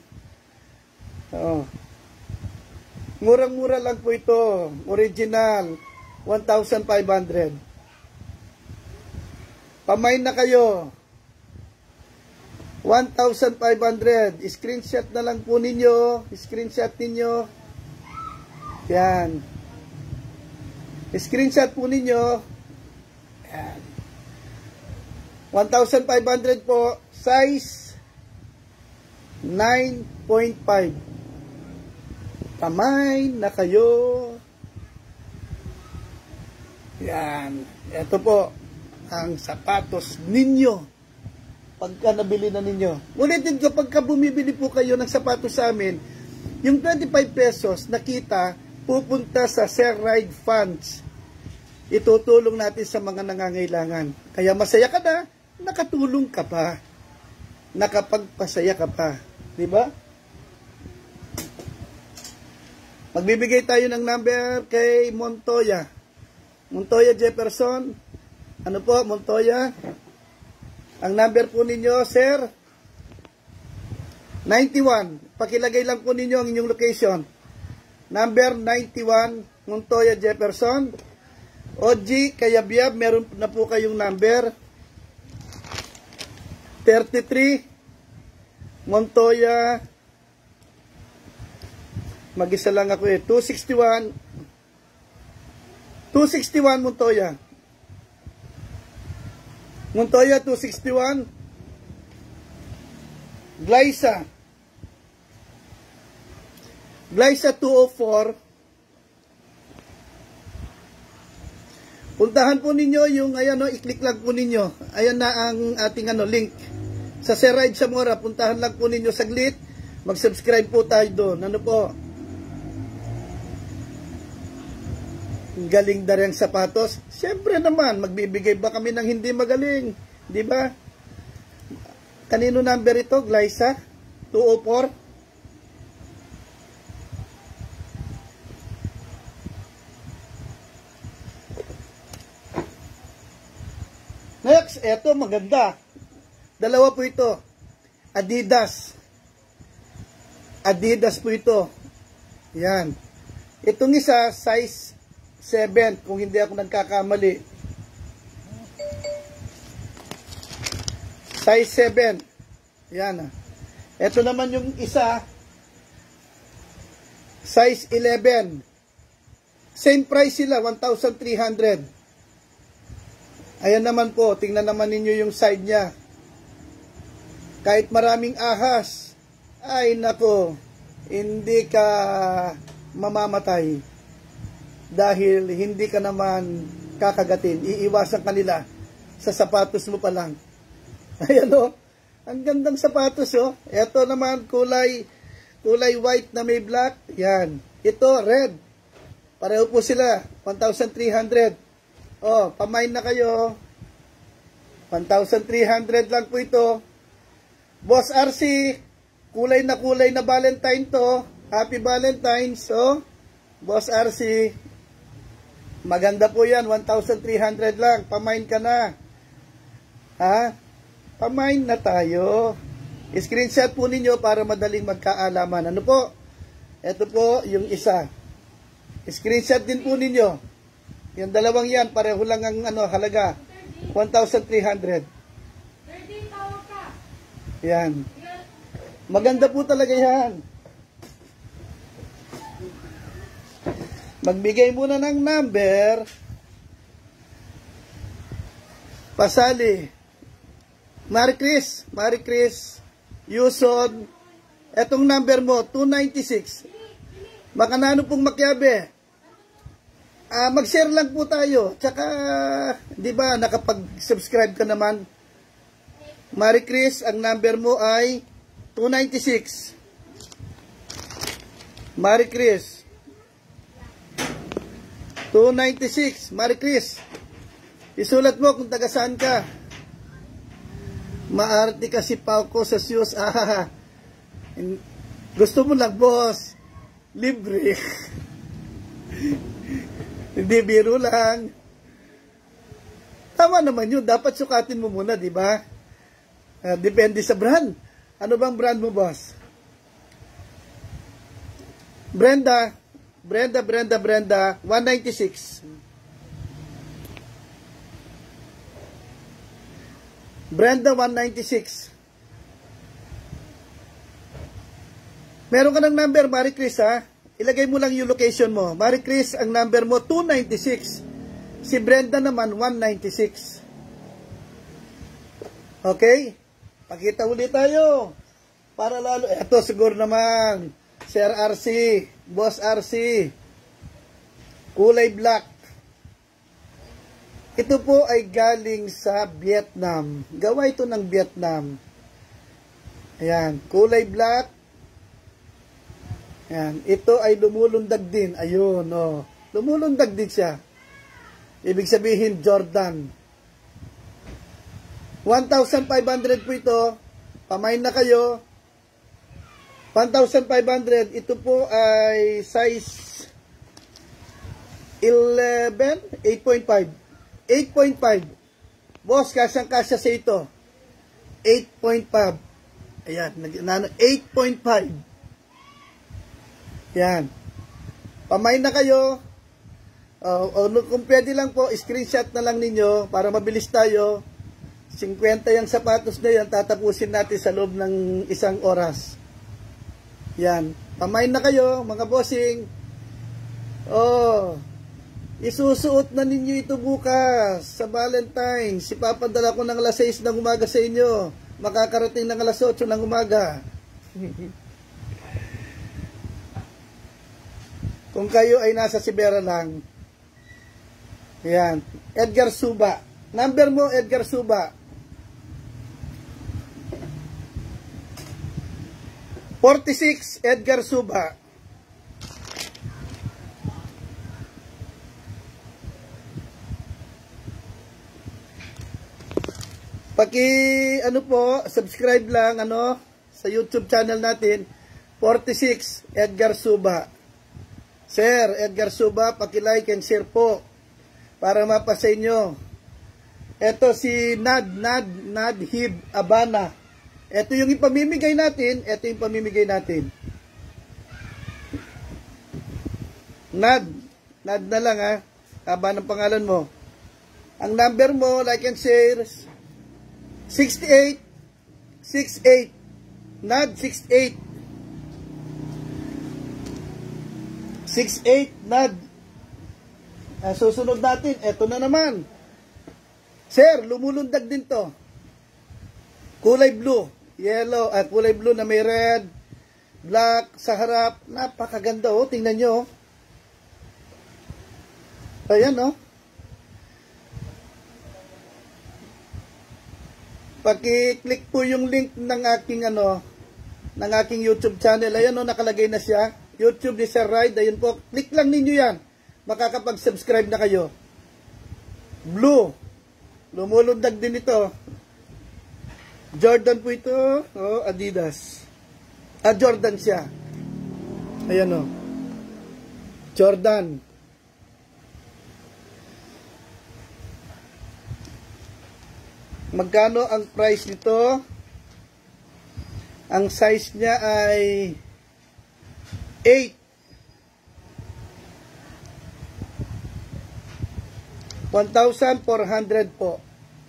Murang-mura lang po ito. Original. 1,500. Pamain na kayo. 1,500. Screenshot na lang po ninyo. Screenshot ninyo. Yan. Screenshot po ninyo. Yan. 1,500 po. Size 9.5. Pamain na kayo. Yan. Ito po ang sapatos ninyo. Pagka nabili na ninyo. Ulitin ko, pagka bumibili po kayo ng sapatos sa amin, yung 25 pesos na kita, pupunta sa Sir Ride Funds. Itutulong natin sa mga nangangailangan. Kaya masaya ka na, nakatulong ka pa. Nakapagpasaya ka pa. Diba? Magbibigay tayo ng number kay Montoya. Montoya Jefferson. Ano po, Montoya? Ang number po ninyo, sir, 91. Pakilagay lang po ninyo ang inyong location. Number 91, Montoya Jefferson. OG, Kayabyab, meron na po kayong number. 33, Montoya. Mag-isa lang ako 261. 261 Montoya. Montoya 261. Glyza 204. Puntahan po ninyo yung ayan i-click lang po ninyo. Ayan na ang ating link sa Sir Ride Zamora. Puntahan lang po ninyo saglit. Mag-subscribe po tayo doon. Ano po? Galing na rin sapatos. Siyempre naman, magbibigay ba kami ng hindi magaling? Di ba? Kanino number ito? Glyza 204. Next, eto maganda. Dalawa po ito. Adidas. Adidas po ito. Yan. Itong isa, size 7, kung hindi ako nagkakamali. Size 7. Yan. Ito naman yung isa, size 11. Same price sila, 1,300. Ayan naman po, tingnan naman ninyo yung side niya. Kahit maraming ahas, ay nako, hindi ka mamamatay. Dahil hindi ka naman kakagatin. Iiwasan ka nila sa sapatos mo pa lang. Ayan o. Ang gandang sapatos o. Ito naman kulay white na may black. Yan. Ito red. Pareho po sila. 1,300. O, pamain na kayo. 1,300 lang po ito. Boss RC, kulay na Valentine to. Happy Valentine's. O, Boss RC. Maganda po yan, 1,300 lang. Pamain ka na. Ha? Pamain na tayo. Screenshot po ninyo para madaling magkaalaman. Ano po? Ito po yung isa. Screenshot din po ninyo. Yung dalawang yan, pareho lang ang halaga. 1,300. Yan. Maganda po talaga yan. Magbigay muna ng number. Pasali. Marie Chris, Yuson. Etong number mo, 296. Makanano pong Makyabe. Mag-share lang po tayo. Tsaka, di ba, nakapag-subscribe ka naman. Marie Chris, ang number mo ay 296. Marie Chris. 296, Marie Chris. Isulat mo kung taga saan ka. Maarte ka si Pauko sa shoes. Gusto mo lang, boss. Libre. Hindi, biro lang. Tama naman yun. Dapat sukatin mo muna, di ba? Depende sa brand. Ano bang brand mo, boss? Brenda, 196. Brenda, 196. Meron ka ng number, Marie Chris, ha? Ilagay mo lang yung location mo. Marie Chris, ang number mo, 296. Si Brenda naman, 196. Okay? Pakita ulit tayo. Para lalo, eto siguro naman, Sir RC, Boss RC, kulay black. Ito po ay galing sa Vietnam. Gawa ito ng Vietnam. Ayan, kulay black. Ayan, ito ay lumulundag din. Ayun, oh. Lumulundag din siya. Ibig sabihin, Jordan. 1,500 po ito. Pamain na kayo. 1,500. Ito po ay size 11, 8.5. 8.5. Boss, kasyang-kasya sa ito. 8.5. Ayan, 8.5. Yan. Pamain na kayo. Kung pwede lang po, screenshot na lang ninyo para mabilis tayo. 50 yung sapatos na yan, tatapusin natin sa loob ng 1 oras. Yan. Pamain na kayo, mga bossing. Isusuot na ninyo ito bukas sa Valentine's. Ipapadala ko ng alas 6 ng umaga sa inyo. Makakarating ng alas 8 ng umaga. Kung kayo ay nasa Sibera lang. Yan. Edgar Suba. Number mo, Edgar Suba. 46, Edgar Suba. Subscribe lang sa YouTube channel natin. 46, Edgar Suba. Sir, Edgar Suba, paki-like and share po para mapasa inyo. Ito si Nadhib Abana. Ito yung ipamimigay natin. Nad na lang ha. Haba ng pangalan mo. Ang number mo, like and share, 68. Nad 68. 68, Nad. Susunod natin, eto na naman. Sir, lumulundag din to. Kulay blue, yellow, kulay blue na may red, black sa harap. Napakaganda tingnan nyo. Ayan Paki-click po yung link ng aking YouTube channel. Ayan nakalagay na siya. YouTube ni Sir Ride, ayun po. Click lang ninyo yan. Makakapag-subscribe na kayo. Blue. Lumulundag din ito. Jordan po ito. Adidas. Jordan siya. Ayan Jordan. Magkano ang price nito? Ang size niya ay 8. 1,400 po.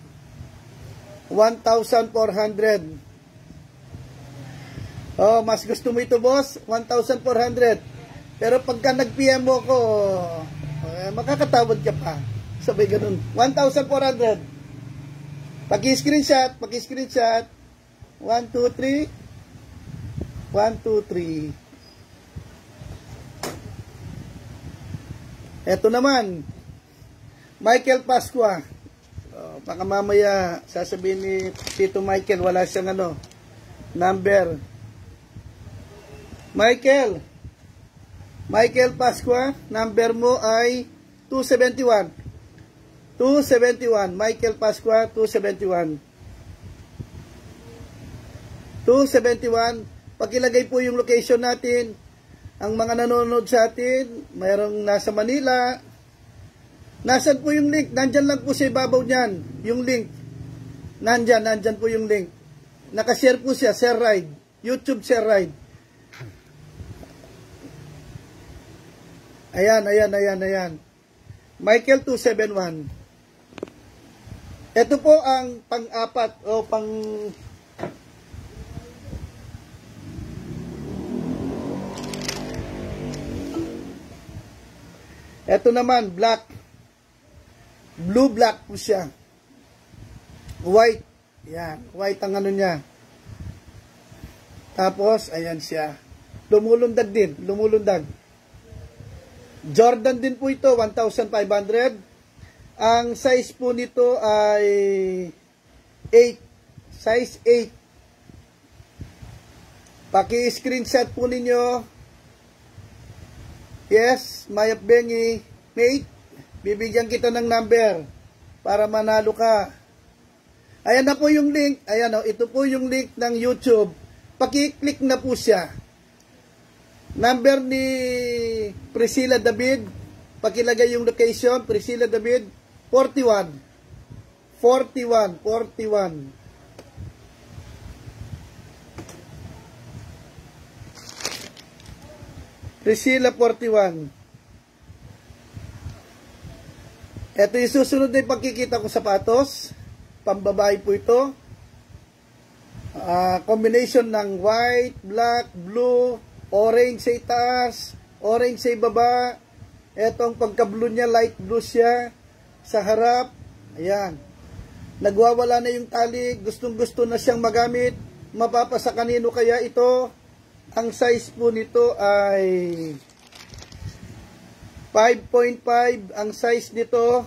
1,400. Mas gusto mo ito, boss? 1,400. Pero pagka nag-PM mo ko, makakatawad ka pa. Sabay ganun. 1,400. Paki-screenshot. 1, 2, 3. 1, 2, 3. Eto naman, Michael Pascua. Baka mamaya sasabihin ni Tito Michael, wala siyang number. Michael Pascua, number mo ay 271. 271, Michael Pascua, 271. 271, pakilagay po yung location natin. Ang mga nanonood sa atin, mayroong nasa Manila. Nasaan po yung link? Nandyan lang po sa ibabaw niyan. Yung link. Nandyan po yung link. Nakashare po siya, Sir Ride. YouTube Sir Ride. Ayan. Michael 271. Ito po ang pang-apat o Ito naman, black. Blue black po siya. White. Yan. White ang niya. Tapos, ayan siya. Lumulundag din. Jordan din po ito, 1,500. Ang size po nito ay 8. Size 8. Paki-screenshot po ninyo. Yes, Mayap Bengi, mate, bibigyan kita ng number para manalo ka. Ayan na po yung link. Ayan ito po yung link ng YouTube. Paki-click na po siya. Number ni Priscilla David, pakilagay yung location, Priscilla David, 41. Priscilla 41. Ito yung susunod na pagkikita ko sapatos. Pambabae po ito. Combination ng white, black, blue, orange sa itaas, orange sa ibaba. Ito ang pagka-blue niya, light blue siya. Sa harap, ayan. Nagwawala na yung tali, gustong-gusto na siyang magamit. Mapapasa kanino kaya ito? Ang size po nito ay 5.5. Ang size nito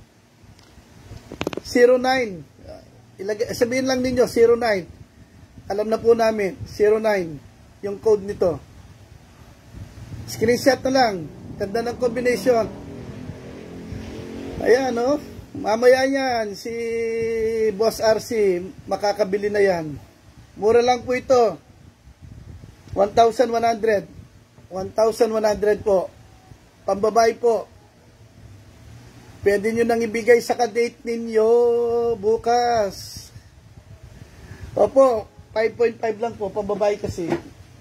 09. Sabihin lang ninyo 09. Alam na po namin 09 yung code nito. Screenshot na lang. Ganda ng combination. Ayan, no? Mamaya yan si Boss RC makakabili na yan. Mura lang po ito. 1,100. 1,100 po. Pambabae po. Pwede nyo nang ibigay sa kadate ninyo bukas. Opo, 5.5 lang po. Pambabae kasi.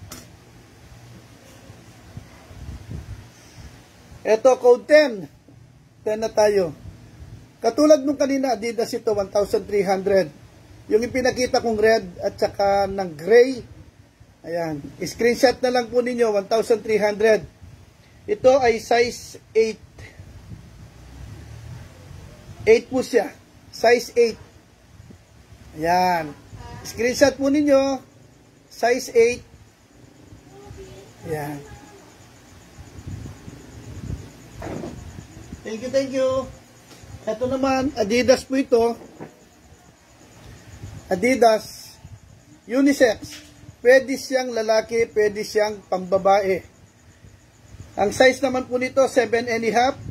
Ito, code 10. 10 na tayo. Katulad nung kanina, Adidas ito, 1,300. Yung ipinakita kong red at saka ng gray. Ayan. Screenshot na lang po ninyo, 1,300. Ito ay size 8. 8 po siya. Size 8. Ayan. Screenshot po ninyo, size 8. Ayan. Thank you. Ito naman, Adidas po ito. Adidas unisex. Pwede siyang lalaki, pwede siyang pambabae. Ang size naman po nito, 7 and a half.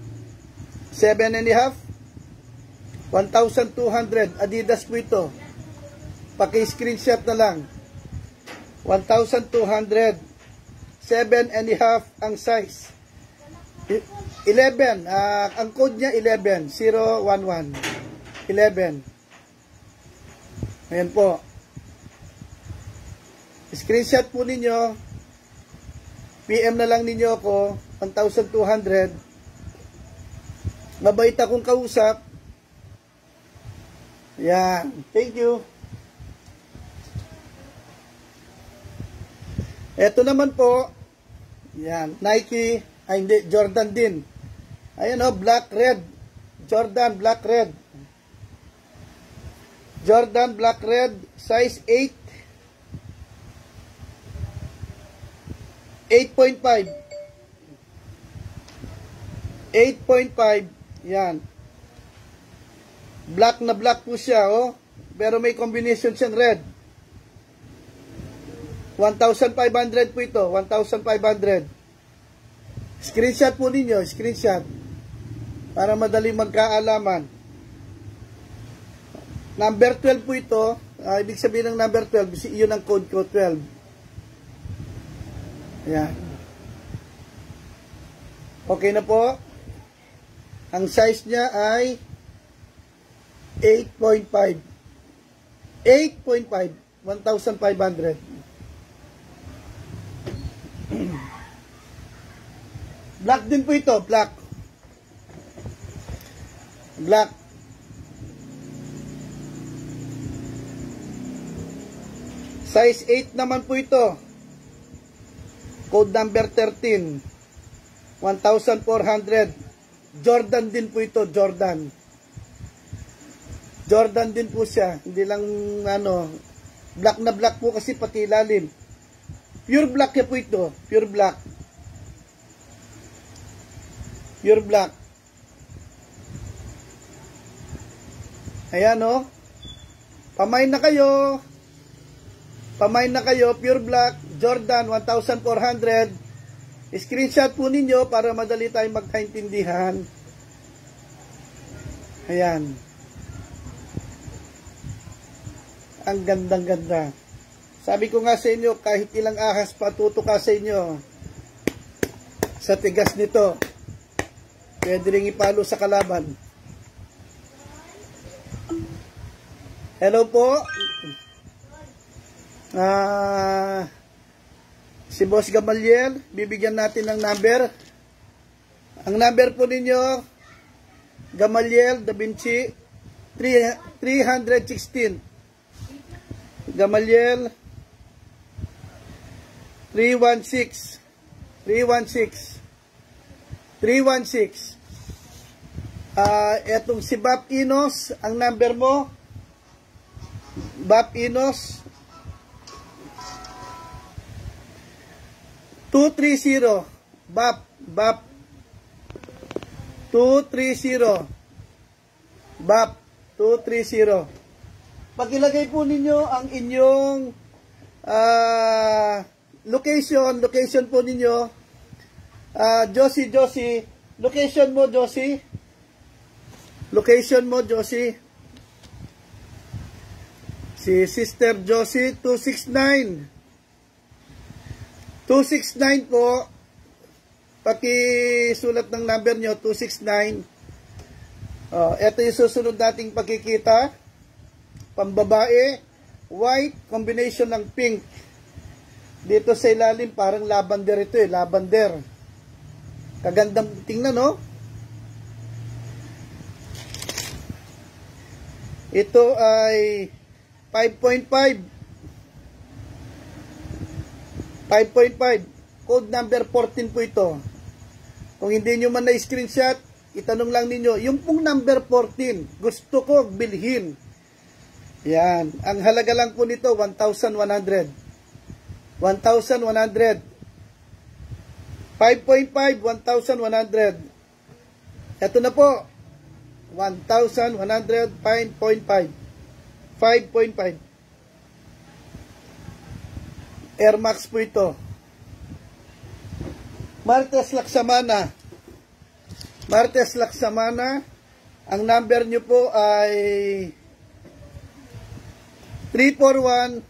1,200. Adidas po ito. Paki-screenshot na lang. 1,200. 7 and a half ang size. 11. Ang code niya 11. 011. 11. Ayan po. Screenshot po ninyo. PM na lang ninyo ako. 1,200. Mabait akong kausap. Yan. Thank you. Ito naman po. Yan. Nike. Ay hindi. Jordan din. Ayan o. Black, red. Jordan, black, red. Jordan, black, red. Size 8. 8.5. 8.5. Yan. Black na black po siya, oh. Pero may combination siyang red. 1,500 po ito. 1,500. Screenshot po ninyo. Screenshot. Para madali magkaalaman. Number 12 po ito. Ibig sabihin ng number 12. Yun ang code ko, 12. Ayan. Okay na po. Ang size niya ay 8.5. 8.5. 1,500. Black din po ito. Black. Black. Size 8 naman po ito. Code number 13. 1,400. Jordan din po ito. Jordan. Jordan din po siya. Hindi lang black na black po kasi pati ilalim. Pure black ya po ito. Pure black. Pure black. Ayan o. Pamain na kayo. Pamain na kayo. Pure black. Jordan 1,400. Screenshot po ninyo para madali tayong magkaintindihan. Ayan. Ang gandang-ganda. Sabi ko nga sa inyo, kahit ilang ahas patutuka sa inyo, sa tigas nito, pwede rin ipalo sa kalaban. Hello po. Si Boss Gamaliel, bibigyan natin ng number. Ang number po ninyo, Gamaliel Da Vinci 316. Gamaliel 316. Etong si Bap Inos, ang number mo, Bap Inos 230. Bap 230. Bap 230. Pagilagay po ninyo ang inyong location po ninyo. Josie, location mo, Josie. Location mo, Josie. Si Sister Josie 269. 269 po. Pakisulat ng number nyo, 269. Ito yung susunod nating pagkikita. Pambabae, white, combination ng pink. Dito sa ilalim, parang lavender ito eh, lavender. Kagandang tingnan, no? Ito ay 5.5. 5.5. Code number 14 po ito. Kung hindi nyo man na-screenshot, itanong lang ninyo, yung pong number 14, gusto ko bilhin. Yan. Ang halaga lang po nito, 1,100. 1,100. 5.5, 1,100. Ito na po. 1,100, 5.5. 5.5. Air Max po ito. Martes Laksamana. Martes Laksamana. Ang number nyo po ay 341.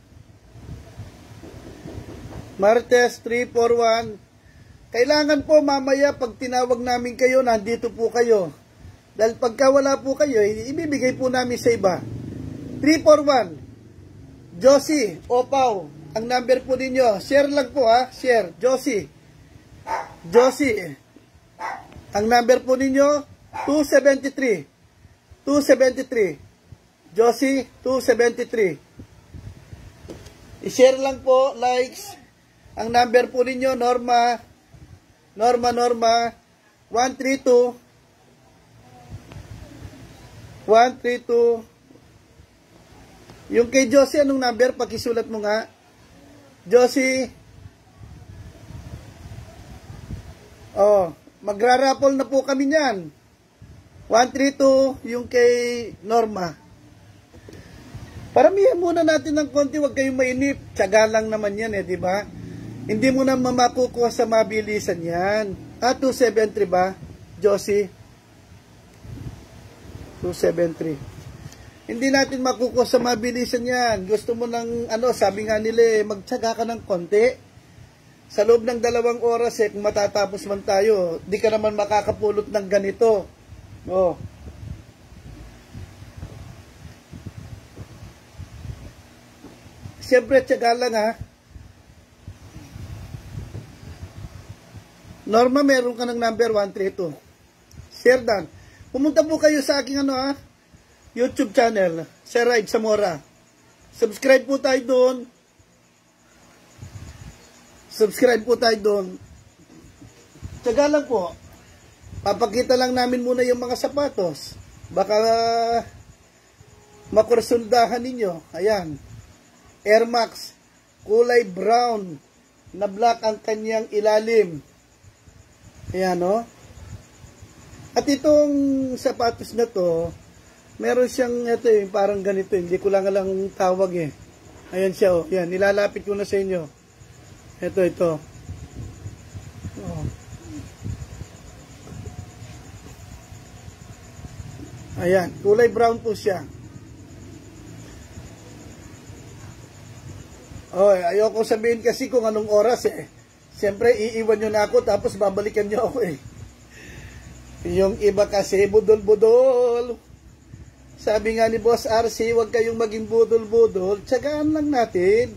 Martes 341. Kailangan po mamaya pag tinawag namin kayo, nandito po kayo. Dahil pagka wala po kayo, ibibigay po namin sa iba. 341. Josie, Opaw. Ang number po ninyo. Share lang po ha. Share. Josie. Ang number po ninyo, 273. 273. Josie, 273. I-share lang po. Likes. Ang number po ninyo, Norma. 132. 132. Yung kay Josie, anong number? Pakisulat mo nga. Josie. Magra-raffle na po kami niyan. 132, yung kay Norma. Paramihan muna natin ng konti, wag kayong mainip. Tiyaga lang naman yan di ba? Hindi mo na makukuha sa mabilisan yan. 273 ba, Josie? 273. Hindi natin makukuha sa mabilisan yan. Gusto mo ng, sabi nga nila, magtiyaga ka ng konti. Sa loob ng 2 oras, kung matatapos man tayo, di ka naman makakapulot ng ganito. Siyempre, tiyaga lang ha. Norma, meron ka ng number 132. Share dan. Pumunta po kayo sa aking YouTube channel, Sir Ride Zamora. Subscribe po tayo doon. Tiyaga lang po. Papakita lang namin muna yung mga sapatos. Baka makursundahan ninyo. Ayan. Air Max. Kulay brown. Na black ang kanyang ilalim. Ayan At itong sapatos na to, meron siyang parang ganito. Hindi ko lang alam tawag Ayan siya Ayan, nilalapit ko na sa inyo. Ito. Ayan, kulay brown po siya. Oh, ayoko sabihin kasi kung anong oras eh. Siyempre, iiwan nyo na ako tapos babalikan nyo ako eh. Yung iba kasi, budol-budol. Sabi nga ni Boss RC, huwag kayong maging budol-budol. Tsagaan lang natin.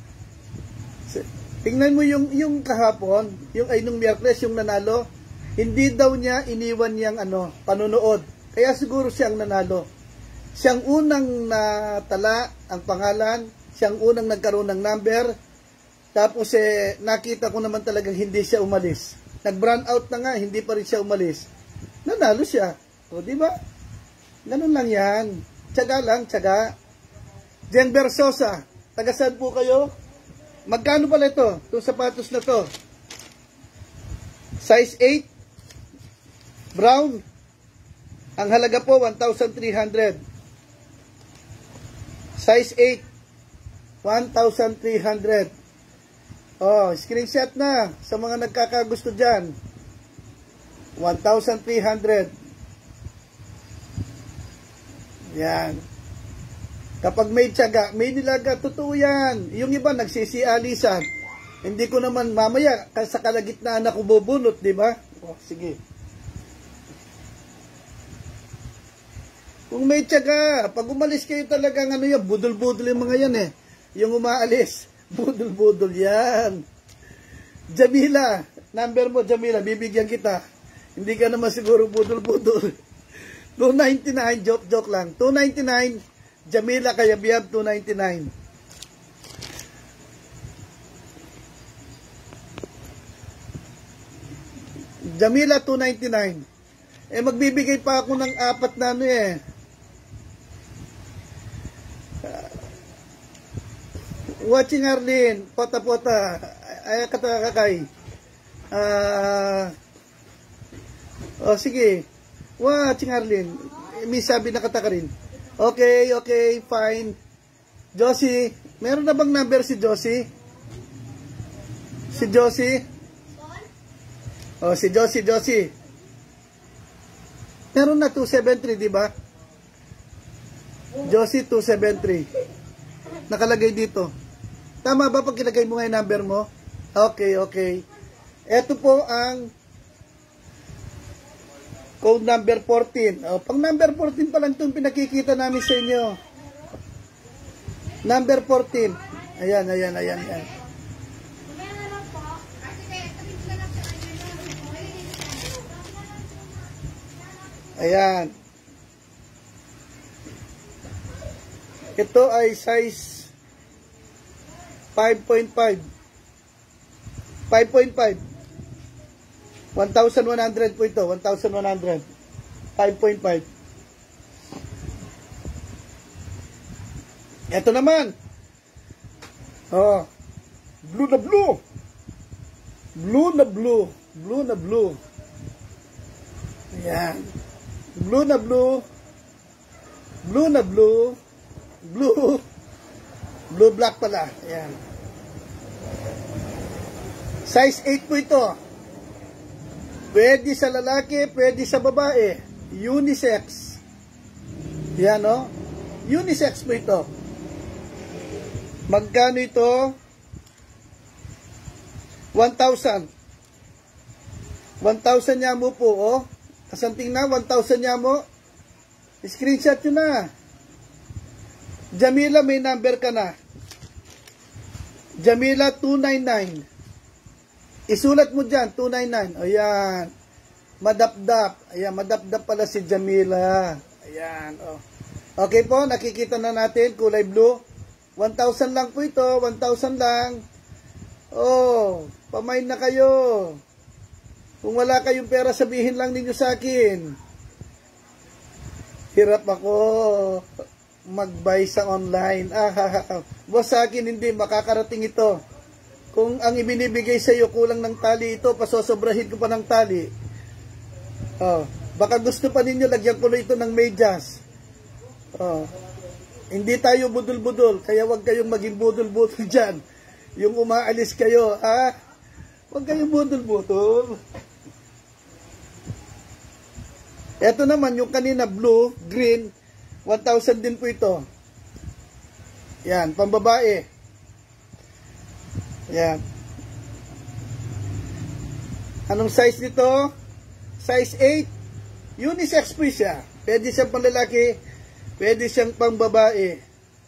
Tingnan mo yung kahapon, nung Miyerkules, yung nanalo. Hindi daw niya iniwan niyang panunood. Kaya siguro siyang nanalo. Siyang unang natala ang pangalan. Siyang unang nagkaroon ng number. Tapos nakita ko naman talagang hindi siya umalis. Nag-brand out na nga, hindi pa rin siya umalis. Nanalo siya. O, di ba? Ganun lang yan. Tiyaga lang, tiyaga. Jen Versosa, taga saan po kayo? Magkano pala ito? Itong sapatos na to. Size 8. Brown. Ang halaga po, 1,300. Size 8. 1,300. Oh, screenshot na sa mga nagkakagusto dyan. 1,300. Yan. Kapag may tiyaga, may nilaga, totoo yan. Yung iba nagsisialisan. Hindi ko naman mamaya, sa kalagitnaan ako bubunot, di ba? Oh, sige. Kung may tiyaga, pag umalis kayo talagang yan, budol-budol yung mga yan eh. Yung umaalis, budol-budol yan. Jamila, number mo Jamila, bibigyan kita. Hindi ka naman siguro budol-budol. 299, joke lang. 299, Jamila Kayabiyab, 299. Jamila, 299. Magbibigay pa ako ng 4 na Watching Arlene, pota-pota, ay katakakay. Sige. Watching Arlene, may sabi na kataka rin. Okay, fine. Josie, meron na bang number si Josie? Si Josie? Oh, si Josie. Meron na 273, di ba? Josie 273. Nakalagay dito. Tama ba pag kilagay mo nga yung number mo? Okay. Ito po ang code number 14. Pang number 14 pa lang itong pinakikita namin sa inyo. Number 14. Ayan. Ayan. Ito ay size 5.5. 5.5. 1,100 po ito. 1,100. 5.5. Ito naman. Blue na blue. Blue na blue. Blue na blue. Ayan. Blue na blue. Blue na blue. Blue. Blue black pala. Ayan. Size 8 po ito. Pwede sa lalaki, pwede sa babae. Unisex. Yan o. Unisex po ito. Magkano ito? 1,000. 1,000 niya mo po, oh. Kasanting na, 1,000 niya mo. Screenshot nyo na. Jamila, may number ka na. Jamila, 299. Isulat mo dyan, 299. Ayan. Madapdap. Ayan, madapdap pala si Jamila. Ayan, oh. Okay po, nakikita na natin, kulay blue. 1,000 lang po ito, 1,000 lang. Oh, pamain na kayo. Kung wala kayong pera, sabihin lang ninyo sa akin. Hirap ako mag-buy sa online. Boss, sa akin hindi, makakarating ito. Kung ang ibinibigay sa iyo kulang ng tali ito, pasosobrahin ko pa ng tali. Baka gusto pa ninyo, lagyan ko na ito ng medyas. Hindi tayo budol-budol, kaya wag kayong maging budol-budol dyan. Yung umaalis kayo, wag kayong budol-budol. Ito naman, yung kanina blue, green, 1,000 din po ito. Yan, pambabae. Ayan. Anong size nito? Size 8. Unisex po siya. Pwede siyang pang lalaki, pwede siyang pang babae.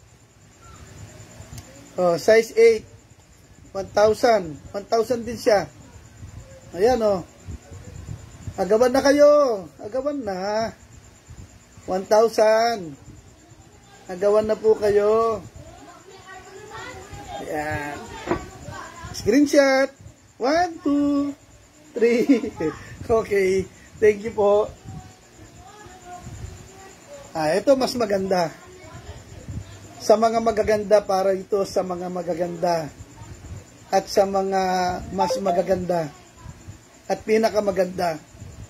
Oh, size 8. 1,000. 1,000 din siya. Ayan oh. Agawan na kayo. Agawan na. 1,000. Agawan na po kayo. Ayan. Screenshot. 1, 2, 3. Okay. Thank you po. Ito mas maganda. Sa mga magaganda, para ito sa mga magaganda. At sa mga mas magaganda. At pinakamaganda.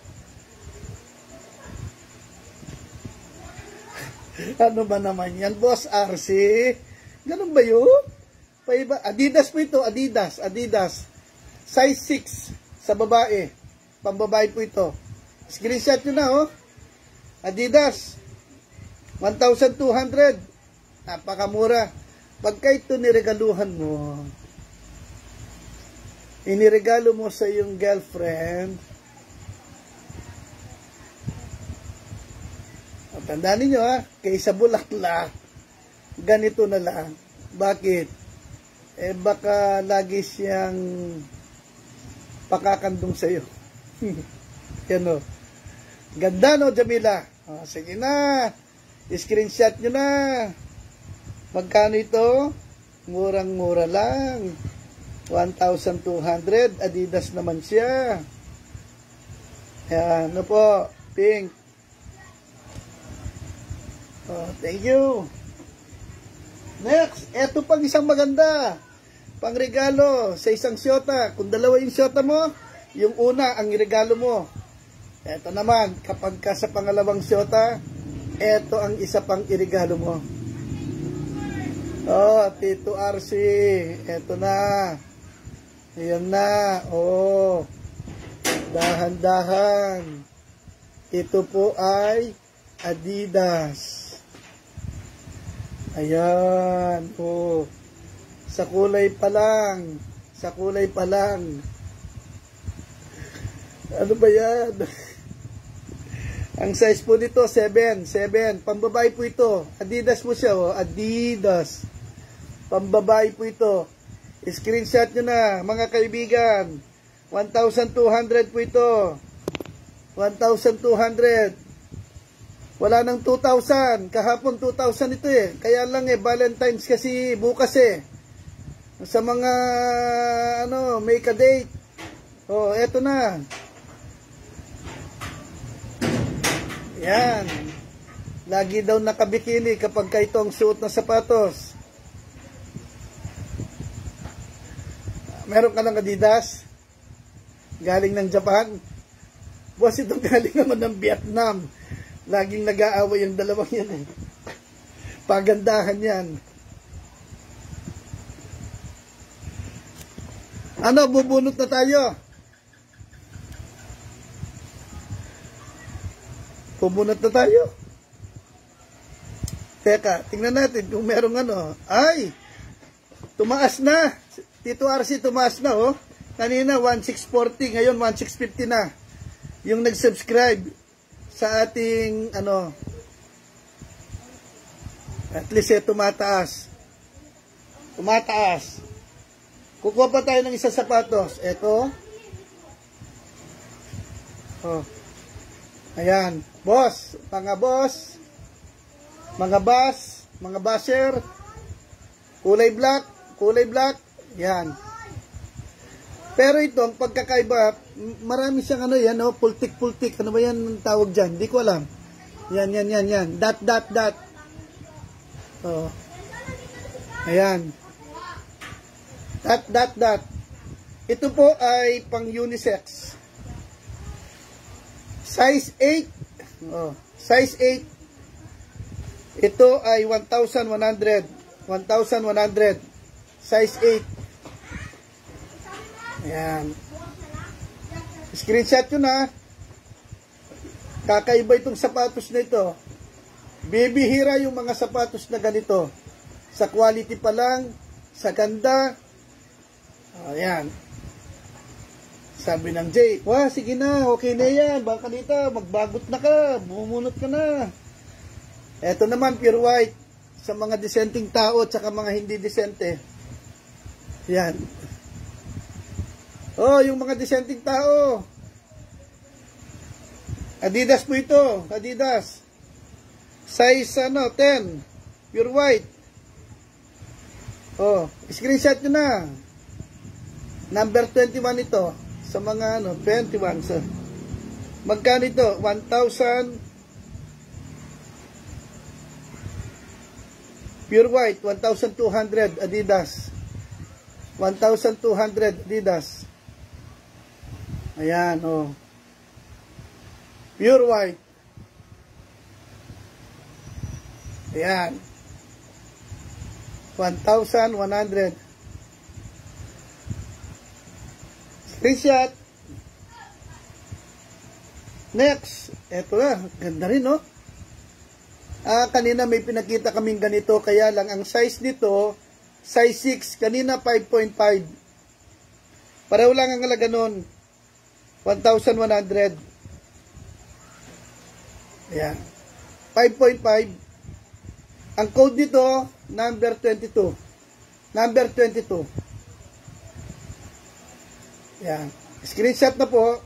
Ano ba naman yan, Boss RC? Ganun ba yun? Paiba? Adidas po ito, Adidas. Size 6 sa babae. Pambabae po ito. Screenshot nyo na, oh. Adidas. 1,200. Napakamura. Pagka ito niregaluhan mo, iniregalo mo sa iyong girlfriend, tandaan ninyo ha, kaysa bulaklak, ganito na lang. Bakit? Baka lagi siyang pakakandong sa'yo. Yan o. Ganda no, Jamila? Sige na. Screenshot nyo na. Magkano ito? Murang-mura lang. 1,200. Adidas naman siya. Yan. Ano po? Pink. Thank you. Next, eto pang isang maganda. Pang regalo sa isang syota. Kung dalawa yung syota mo, yung una ang iregalo mo. Eto naman, kapag ka sa pangalawang syota, eto ang isa pang iregalo mo. Tito RC, eto na. Ayan na. Dahan-dahan. Ito po ay Adidas. Ayan, sa kulay pa lang. Ano ba yan? Ang size po dito, 7. Pambabae po ito. Adidas po siya, Adidas. Pambabae po ito. Screenshot nyo na, mga kaibigan. 1,200 po ito. 1,200. Wala nang 2,000. Kahapon 2,000 ito eh. Kaya lang Valentine's kasi bukas eh. Sa mga make a date. Eto na. Yan. Lagi daw nakabikini kapag ito ang suot na sapatos. Meron ka ng Adidas? Galing ng Japan? Boss, ito galing naman ng Vietnam. Laging nag-aaway yung dalawang yan eh. Pagandahan yan. Ano, bubunot na tayo? Bubunot na tayo? Teka, tingnan natin kung merong Ay! Tumaas na! Tito RC, tumaas na oh. Kanina 1,640, ngayon 1,650 na. Yung nag-subscribe sa ating at least tumataas. Kukuha pa tayo ng isang sapatos. Ito. Ayan. Boss, mga basher, kulay black. Yan. Pero ito, ang pagkakaiba, marami siyang pultik. Ano ba yan ang tawag dyan? Hindi ko alam. Yan. Dot. Ayan. Dot. Ito po ay pang unisex. Size 8. Size 8. Ito ay 1,100. Size 8. Ayan. Screenshot yun ha. Kakaiba itong sapatos na ito. Bibihira yung mga sapatos na ganito. Sa quality pa lang, sa ganda, Ayan. Sabi ng Jay, wah, sige na, okay na yan. Baka dito, magbagot na ka, bumunot ka na. Eto naman, pure white. Sa mga dissenting tao at saka mga hindi disente. Yan. Oh, yung mga dissenting tao. Adidas po ito. Adidas. Size 10. Pure white. Oh, screenshot nyo na. Number 21 ito. Sa mga 21. So, magkano ito? 1,000. Pure white, 1,200 Adidas. 1,200 Adidas. Ayan, oh. Pure white. Ayan. 1,100. Screenshot. Next. Eto na. Ganda rin, no? Kanina may pinakita kaming ganito. Kaya lang, ang size nito, size 6. Kanina, 5.5. Pareho lang ang halaga nun. 1,100. Ayan. 5.5. Ang code nito, number 22. Number 22. Yan. Screenshot na po.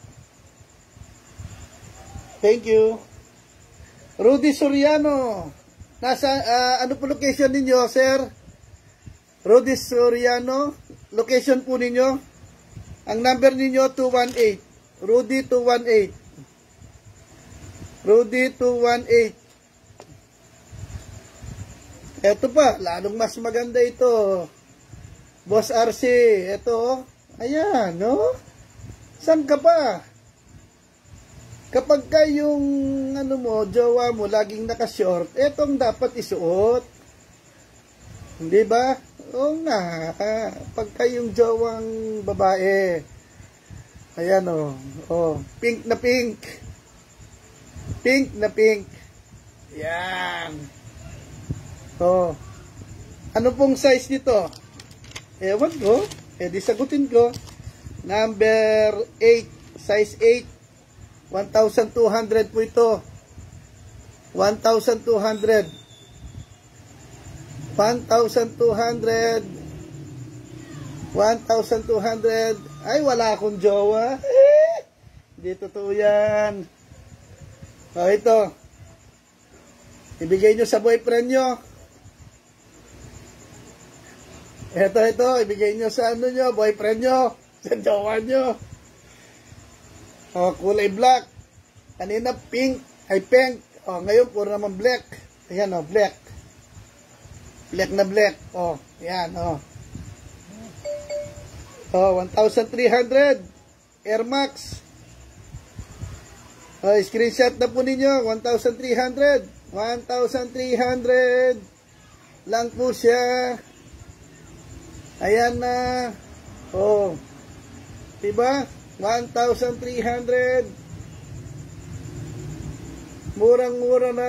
Thank you. Rudy Soriano. Nasa, ano po location ninyo, sir? Rudy Soriano. Location po ninyo. Ang number ninyo, 218. Rudy 218. Rudy 218. Eto pa, lalong mas maganda ito. Boss RC. Eto, ayan, no? Saan ka pa? Kapag ka yung, jowa mo, laging naka-short, etong dapat isuot. Hindi ba? Oo nga. Pagka yung jowang babae, ayan, oh, pink na pink. Pink na pink. Yan. Oh. Ano pong size nito? Ewan ko. Di sagutin ko. Number 8. Size 8. 1,200 po ito. 1,200. 1,200. 1,200. Ay, wala akong jowa. Hindi totoo yan. O, ito. Ibigay nyo sa boyfriend nyo. Ito. Ibigay nyo sa boyfriend nyo. Sa jowa nyo. O, kulay black. Kanina pink. Ay, pink. O, ngayon puro naman black. Ayan, black. Black na black. O, ayan, o. O, 1,300. Air Max. O, screenshot na po ninyo. 1,300. 1,300. Lang po siya. Ayan na. O. Diba? 1,300. Murang-mura na.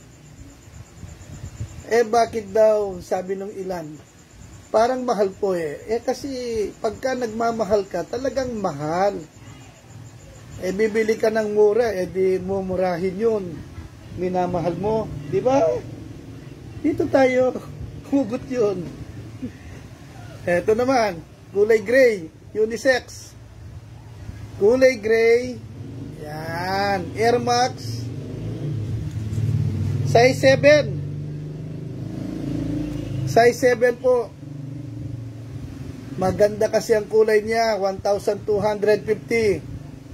Bakit daw? Sabi nung ilan. Parang mahal po kasi pagka nagmamahal ka, talagang mahal. Bibili ka ng mura, di mumurahin yun. Minamahal mo. Diba? Dito tayo. Hugot yun. Eto naman. Kulay gray. Unisex. Kulay gray. Yan. Air Max. Size 7. Size 7 po. Maganda kasi ang kulay niya. 1,250.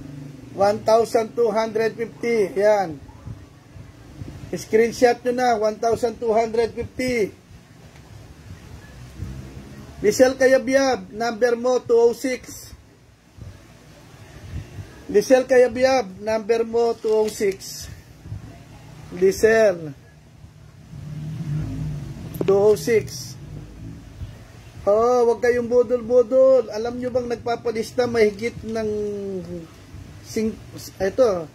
1,250. Yan. Screenshot nyo na. 1,250. Lisel Kayabyab. Number mo 206. Lisel Kayabyab. Number mo 206. Lisel 206. Oh, wag kayong budol-budol. Alam nyo bang nagpapalista mahigit ng 73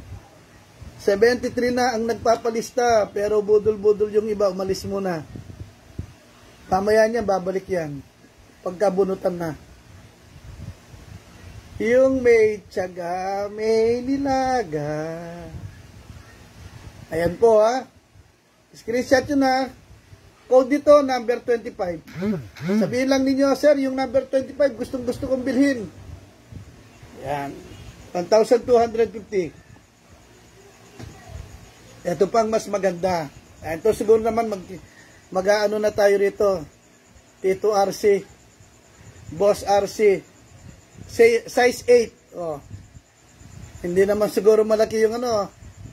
na ang nagpapalista, pero budol-budol yung iba, umalis muna. Mamaya niya babalik yan pagkabunutan na. Yung may tiyaga, may nilaga. Ayan po ha. Screenshot yun ha. Code dito, number 25. Sabihin lang ninyo, sir, yung number 25, gustong-gusto kong bilhin. Ayan. 1,250. Ito pang mas maganda. Ito siguro naman mag-ano na tayo rito. Tito RC. Boss RC. Size 8. Oh. Hindi naman siguro malaki yung ano.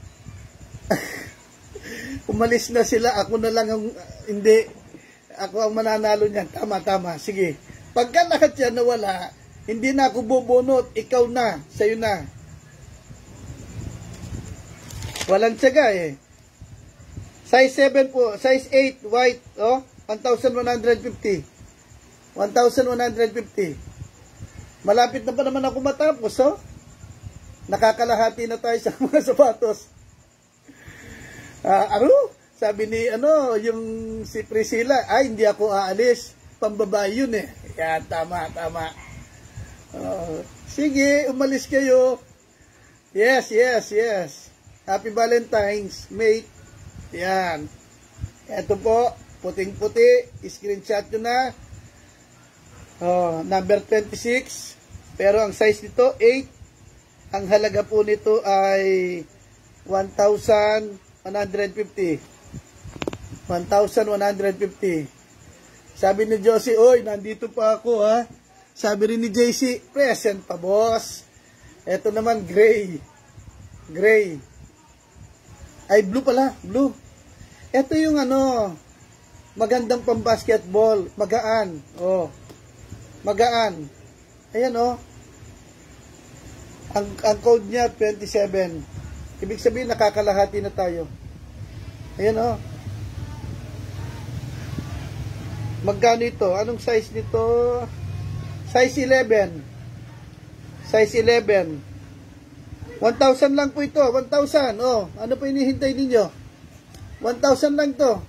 Umalis na sila. Ako na lang ang hindi. Ako ang mananalo niyan. Tama. Sige. Pagka lahat yan nawala, hindi na ako bubunot. Ikaw na. Sa'yo na. Walang tiyaga eh. Size 7 po. Size 8. White. Oh. 1,150. 1,150. Malapit na pa naman ako matapos. Oh. Nakakalahati na tayo sa mga sapatos. Sabi ni yung si Priscilla, ay hindi ako aalis. Pambabae yun eh. Yan, tama. Sige, umalis kayo. Yes. Happy Valentine's, mate. Yan. Ito po, puting-puti. Screenshot nyo na. Number 26. Pero ang size nito, 8. Ang halaga po nito ay 1,150. 1,150. Sabi ni Josie, oy, nandito pa ako ha. Sabi rin ni JC, present pa boss. Ito naman, gray. Ay, blue pala, blue. Ito yung magandang pang-basketball. Magaan. Oh. Magaan. Ayan oh. Ang code niya, 27. Ibig sabihin, nakakalahati na tayo. Ayan oh. Magkano ito? Anong size nito? Size 11. Size 11. 1,000 lang po ito. 1,000. Oh, ano pa hinihintay ninyo? 1,000 lang to.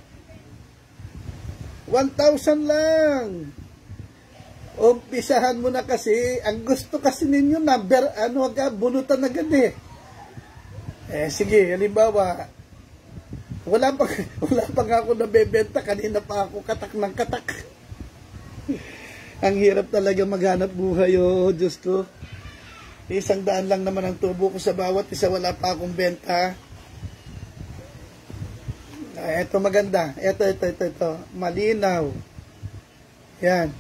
1,000 lang. Umpisahan mo na kasi. Ang gusto kasi ninyo number, bunutan agad eh. Sige, halimbawa, wala pa nga ako nabebenta. Kanina pa ako katak ng katak. Ang hirap talaga maghanap buhay, oh, Diyos ko. 100 lang naman ang tubo ko sa bawat isa, wala pa akong benta. Ito maganda. Ito. Malinaw. Yan.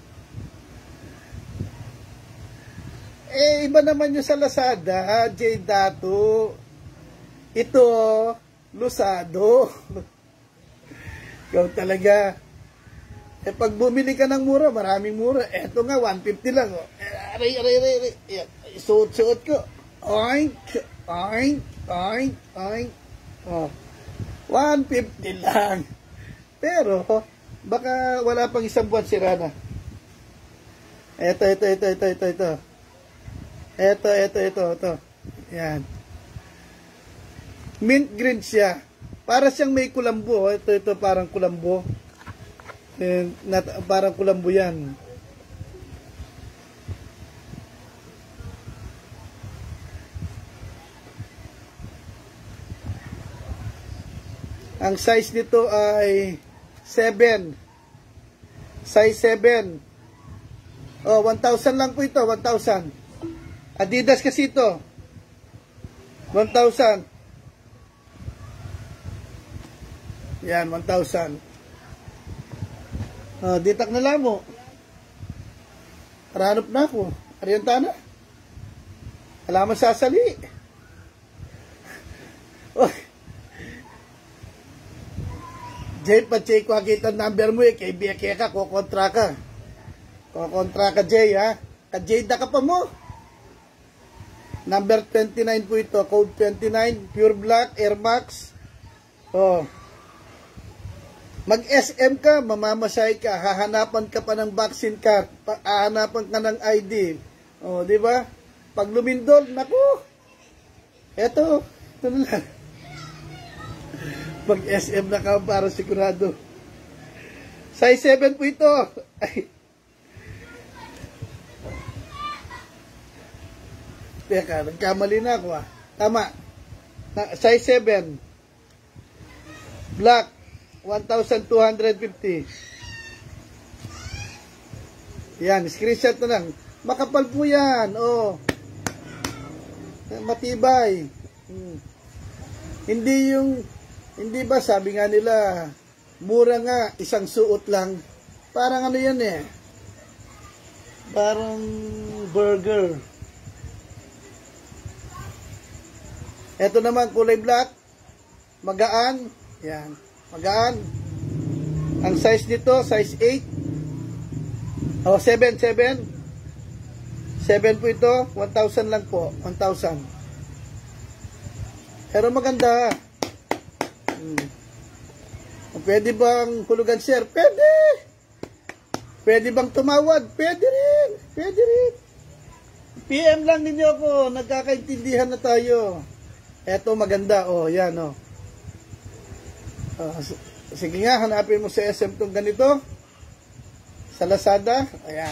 Iba naman yung sa Lazada, J. Dato. Ito, Lusado. Ikaw talaga. Pag bumili ka ng mura, maraming mura. Ito nga, 150 lang. Oh. Aray. Suot ko. Oink. Oh. 150 lang. Pero, baka wala pang isang buwan sira na. Ito. Yan. Mint green siya. Para siyang may kulambo. Ito, parang kulambo. Parang kulambo yan. Ang size nito ay 7. Size 7. Oh, 1,000 lang po ito. 1,000. Adidas kasi ito. 1,000. Yan, 1,000. Ditak na lang mo. Ranop na ako. Ariantana. Alam mo sasali. Oh. Jay, pa-check ko kita number mo eh. Kay Beke ka, kukontra ka. Kukontra ka, Jay, ha? Ka-Jay da ka pa mo. Number 29 po ito. Code 29. Pure Black, Air Max. Oh. Mag-SM ka, mamamasay ka. Hahanapan ka pa ng vaccine card. Hahanapan ka ng ID. Oh, di ba? Pag lumindol, naku. Ito na lang. Mag-SM na ka para sigurado. Size 7 po ito. Ay. Teka, nagkamali na ako Tama. Size 7. Black. 1,250. Yan, screenshot na lang. Makapal po yan. Matibay. Hindi ba sabi nga nila, mura nga, isang suot lang. Parang ano yan parang burger. Ito naman, kulay black. Magaan. Yan. Magaan. Ang size nito, size 8. 7. 7 po ito. 1,000 lang po. 1,000. Pero maganda. Pwede bang hulugan, sir? Pwede. Pwede bang tumawad? Pwede rin. Pwede rin. PM lang ninyo ako. Nagkakaintindihan na tayo. Eto maganda, yan, sige nga, hanapin mo sa SM tong ganito. Sa Lazada. Ayan.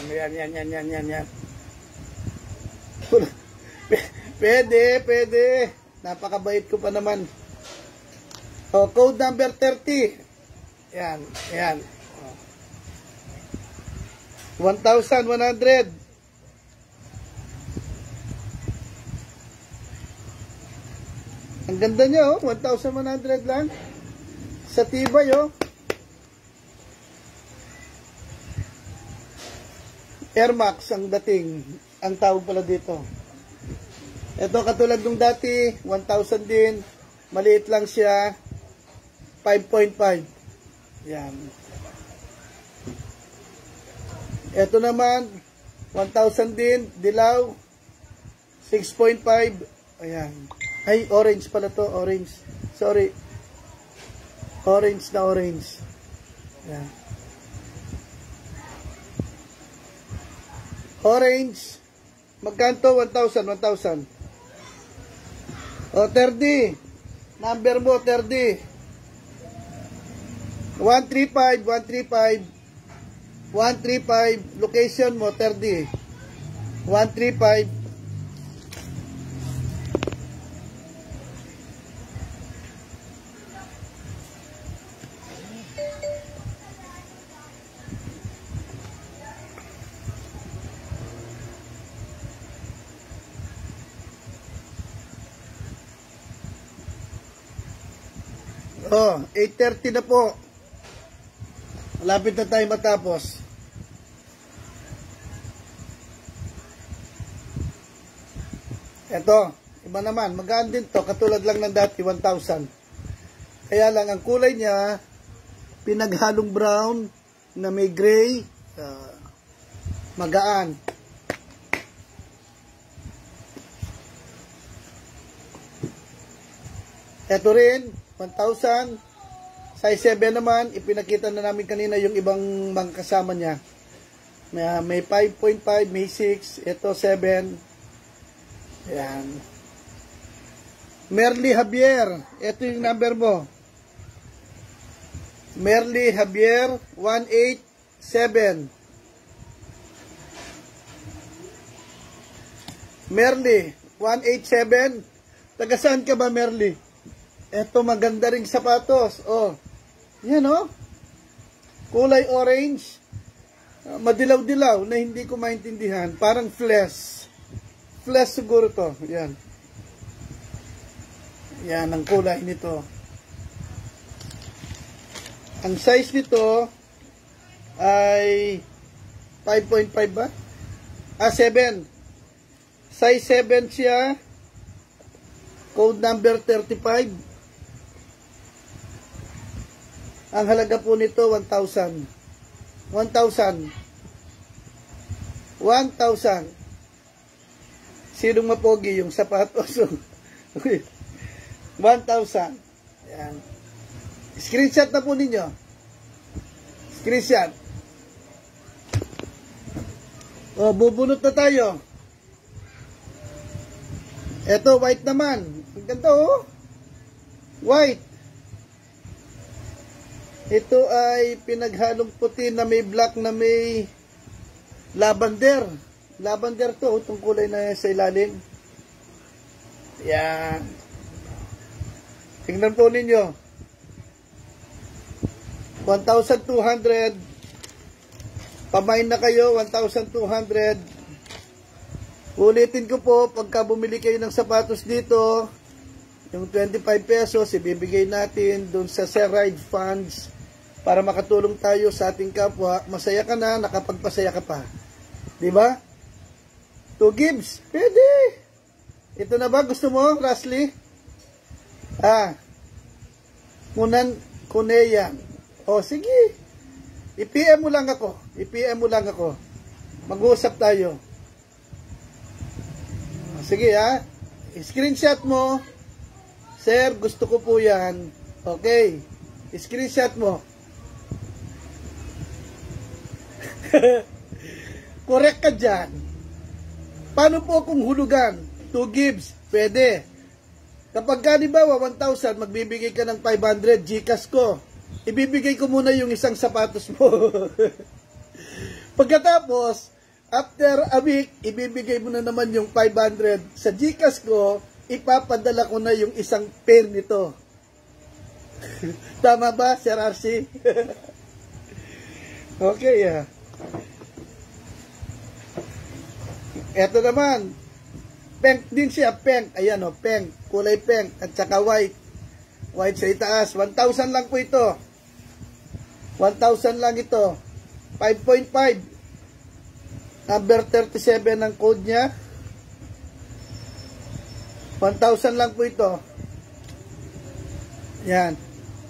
Pwede. Napakabait ko pa naman. Code number 30. Ayan. 1,100. Ang ganda niya, 1,100 lang. Sa tibay, Air Max ang dating. Ang tawag pala dito. Ito katulad nung dati, 1,000 din. Maliit lang siya. 5.5. Yan. Ito naman, 1,000 din. Dilaw. 6.5. Ayan. Ay, orange pala to. Orange. Sorry. Orange na orange. Yan. Orange. Magkanto? 1,000. 1,000. 30. Number mo, 30. 135. 135. 135. Location mo, 30. 135. Oh, 8:30 na po. Malapit na tayo matapos. Ito, iba naman. Magaan din to. Katulad lang ng dati, 1,000. Kaya lang, ang kulay niya, pinaghalong brown na may gray. Magaan. Ito rin, 1,000. Size 7 naman, ipinakita na namin kanina yung ibang mga kasama niya. May 5.5, may 6, ito 7. Ayan. Merly Javier, ito yung number mo. Merly Javier, 187. Merly, 187. Taga saan ka ba, Merly? Ito maganda ring sapatos. Yan kulay orange. Madilaw-dilaw na hindi ko maintindihan. Parang flesh. Flesh siguro to. Yan. Yan ang kulay nito. Ang size nito ay 5.5 ba? 7. Size 7 siya. Code number 35. Ang halaga po nito, 1,000. 1,000. 1,000. Sinong mapogi yung sapatos? 1,000. Yan. Screenshot na po ninyo. Screenshot. Bubunot na tayo. Ito, white naman. Ang ganda, White. Ito ay pinaghalong puti na may black na may lavender. Lavender to, itong kulay na sa ilalim. Yan. Tingnan po ninyo. 1,200. Pamain na kayo, 1,200. Ulitin ko po, pagka bumili kayo ng sapatos dito, yung 25 pesos, ibibigay natin dun sa Sir Ride Funds para makatulong tayo sa ating kapwa. Masaya ka na, nakapagpasaya ka pa. Diba? 2 gives. Pwede. Ito na ba? Gusto mo, Rasly? Kuneyan. O, sige. I-PM mo lang ako. I-PM mo lang ako. Mag-uusap tayo. O, sige, ha? I-screenshot mo. Sir, gusto ko po yan. Okay. I-screenshot mo. Correct ka dyan. Paano po kung hulugan? 2 gives. Pwede. Kapag ka, di ba, 1,000, magbibigay ka ng 500, Gcash ko. Ibibigay ko muna yung isang sapatos mo. Pagkatapos, after a week, ibibigay mo na naman yung 500 sa Gcash ko, ipapadala ko na yung isang pair nito. Tama ba, Sir RC? Okay, Eto naman, pink din siya, pink. Ayan o, pink. Kulay pink. At saka white. White sa itaas. 1,000 lang po ito. 1,000 lang ito. 5.5. Number 37 ang code niya. 1,000 lang po ito. Yan.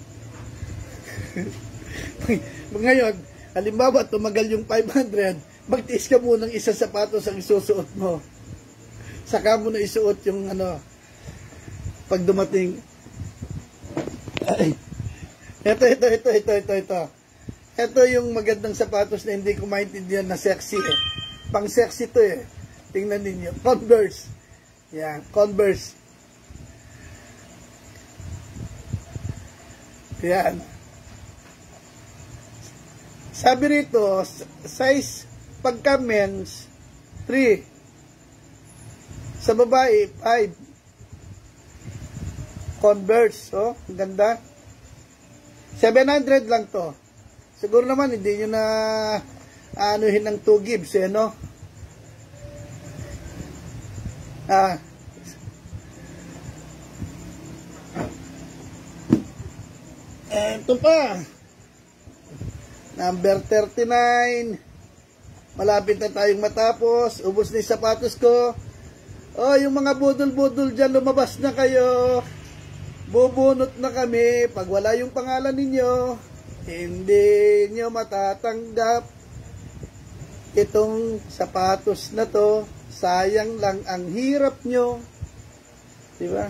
Ngayon, halimbawa, tumagal yung 500, magtiis ka muna ng isang sapatos ang isusuot mo. Saka mo na isuot yung pag dumating. Ay. Ito. Ito yung magandang sapatos na hindi ko maintindihan na sexy eh. Pang sexy to eh. Tingnan ninyo. Converse. Yan, Converse. Yan. Sabi rito, size pagka men's 3. Sa babae 5. Converse, oh, ang ganda. 700 lang to. Siguro naman hindi nyo na anuhin ng 2 gives eh, no? Ito pa. Number 39. Malapit na tayong matapos. Ubos na yung sapatos ko. Oh, yung mga budol-budol dyan, lumabas na kayo. Bubunot na kami. Pag wala yung pangalan ninyo, hindi nyo matatanggap itong sapatos na to. Sayang lang ang hirap nyo. Diba?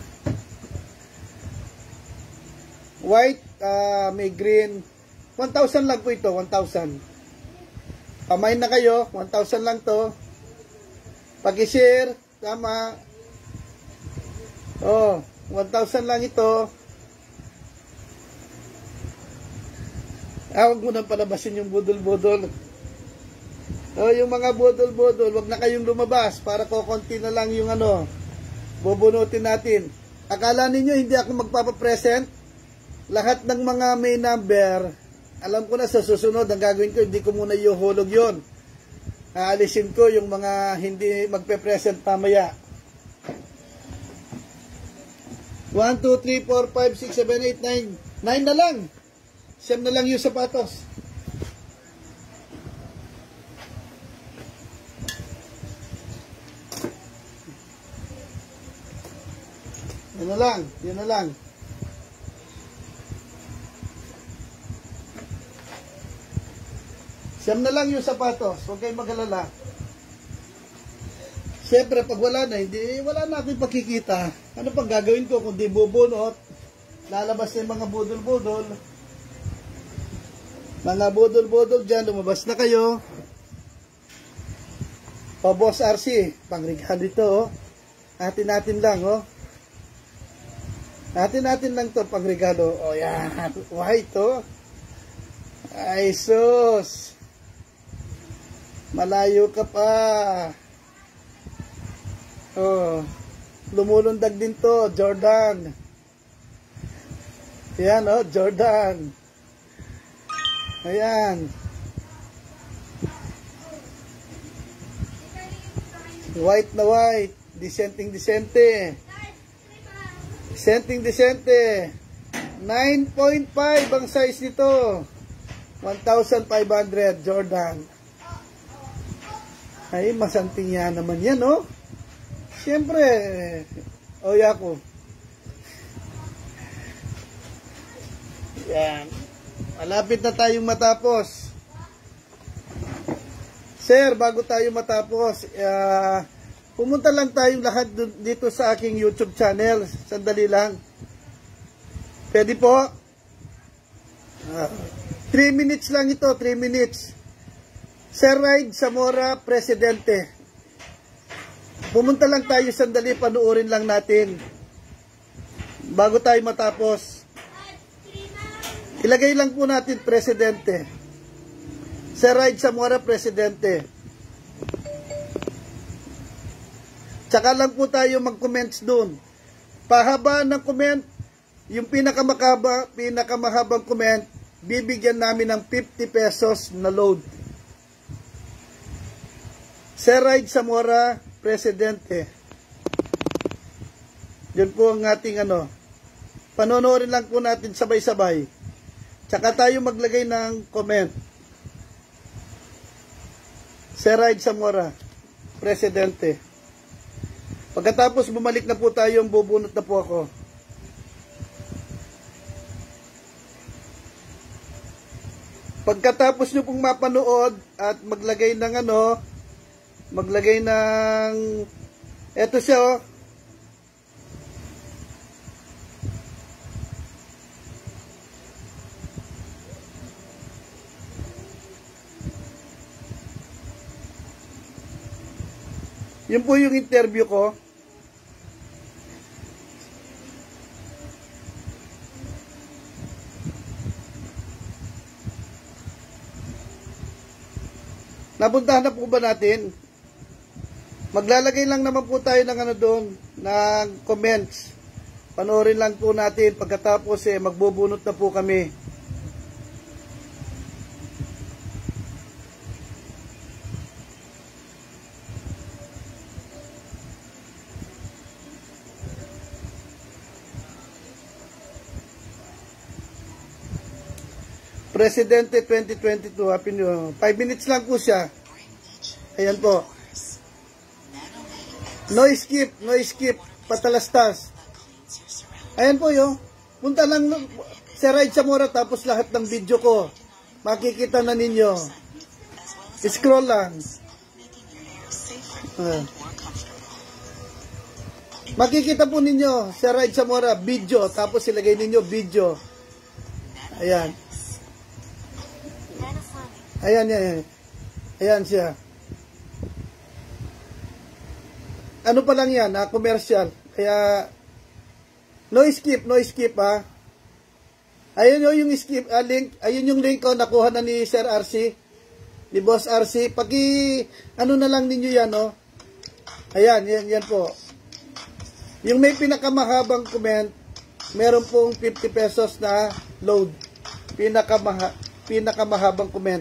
White, may green. 1,000 lang po ito, 1,000. Pamain na kayo, 1,000 lang to. Pag-share, tama. Oh, 1,000 lang ito. Huwag mo nang palabasin yung budol-budol. Oh, yung mga budol-budol, wag na kayong lumabas para kokonti na lang yung bubunutin natin. Akala ninyo hindi ako magpapapresent? Lahat ng mga may number, alam ko na sa susunod, ang gagawin ko, hindi ko muna iuhulog yon. Aalisin ko yung mga hindi magpe-present pamaya. 1, 2, 3, 4, 5, 6, 7, 8, 9. 9 na lang. Siyam na lang yung sapatos. Yun na lang. Yun na lang. Siyam na lang yung sapatos. Huwag kayong mag-alala. Siyempre, pag wala na, wala na akong pakikita. Ano pang gagawin ko kung di bubunot? Lalabas na yung mga budol-budol. Mga budol-budol dyan, lumabas na kayo. O, Boss RC, pangregalo ito, oh. Atin-atin lang, oh. Atin-atin lang to pangregalo. O, yan. White, oh. Ay, sus. Malayo ka pa. Oh. Lumulundag din to, Jordan. Ayan, oh, Jordan. Ayan. White na white. Dissenting disente. Dissenting disente. 9.5 ang size nito. 1,500 Jordan. Ay, masanting yan naman yan, no? Siyempre, oya ko. Yan. Malapit na tayong matapos. Sir, bago tayo matapos, pumunta lang tayong lahat dito sa aking YouTube channel. Sandali lang. Pwede po? 3 minutes lang ito, 3 minutes. Sir Ride Zamora, Presidente. Pumunta lang tayo sandali, panuorin lang natin. Bago tayo matapos. Ilagay lang po natin, Presidente. Sir Ride Zamora, Presidente. Tsaka lang po tayo mag-comments dun. Pahaba ng comment, yung pinakamahabang comment, bibigyan namin ng 50 pesos na load. Sir Ride Zamora, Presidente. Yun po ang ating panonorin lang po natin sabay-sabay. Tsaka tayo maglagay ng comment. Sir Ride Zamora, Presidente. Pagkatapos bumalik na po tayo, bubunot na po ako. Pagkatapos nyo pong mapanood at maglagay ng eto siya, oh. Yun po yung interview ko. Napuntahan na po ba natin? Maglalagay lang naman po tayo ng doon, ng comments. Panoorin lang po natin. Pagkatapos magbubunot na po kami. Presidente 2022, happy new. 5 minutes lang po siya. Ayan po. No skip, patalastas. Ayan po yun. Punta lang sa Ride Zamora tapos lahat ng video ko. Makikita na ninyo. Scroll lang. Makikita po ninyo sa Ride Zamora video tapos ilagay ninyo video. Ayan. Ayan siya. Ano pa lang yan, commercial. Kaya, no skip ha. Ayun yung skip, link. Ayun yung link ko, nakuha na ni Sir RC. Ni Boss RC. Na lang ninyo yan, no. Ayan, yan po. Yung may pinakamahabang comment, meron pong 50 pesos na load. Pinakamahabang comment.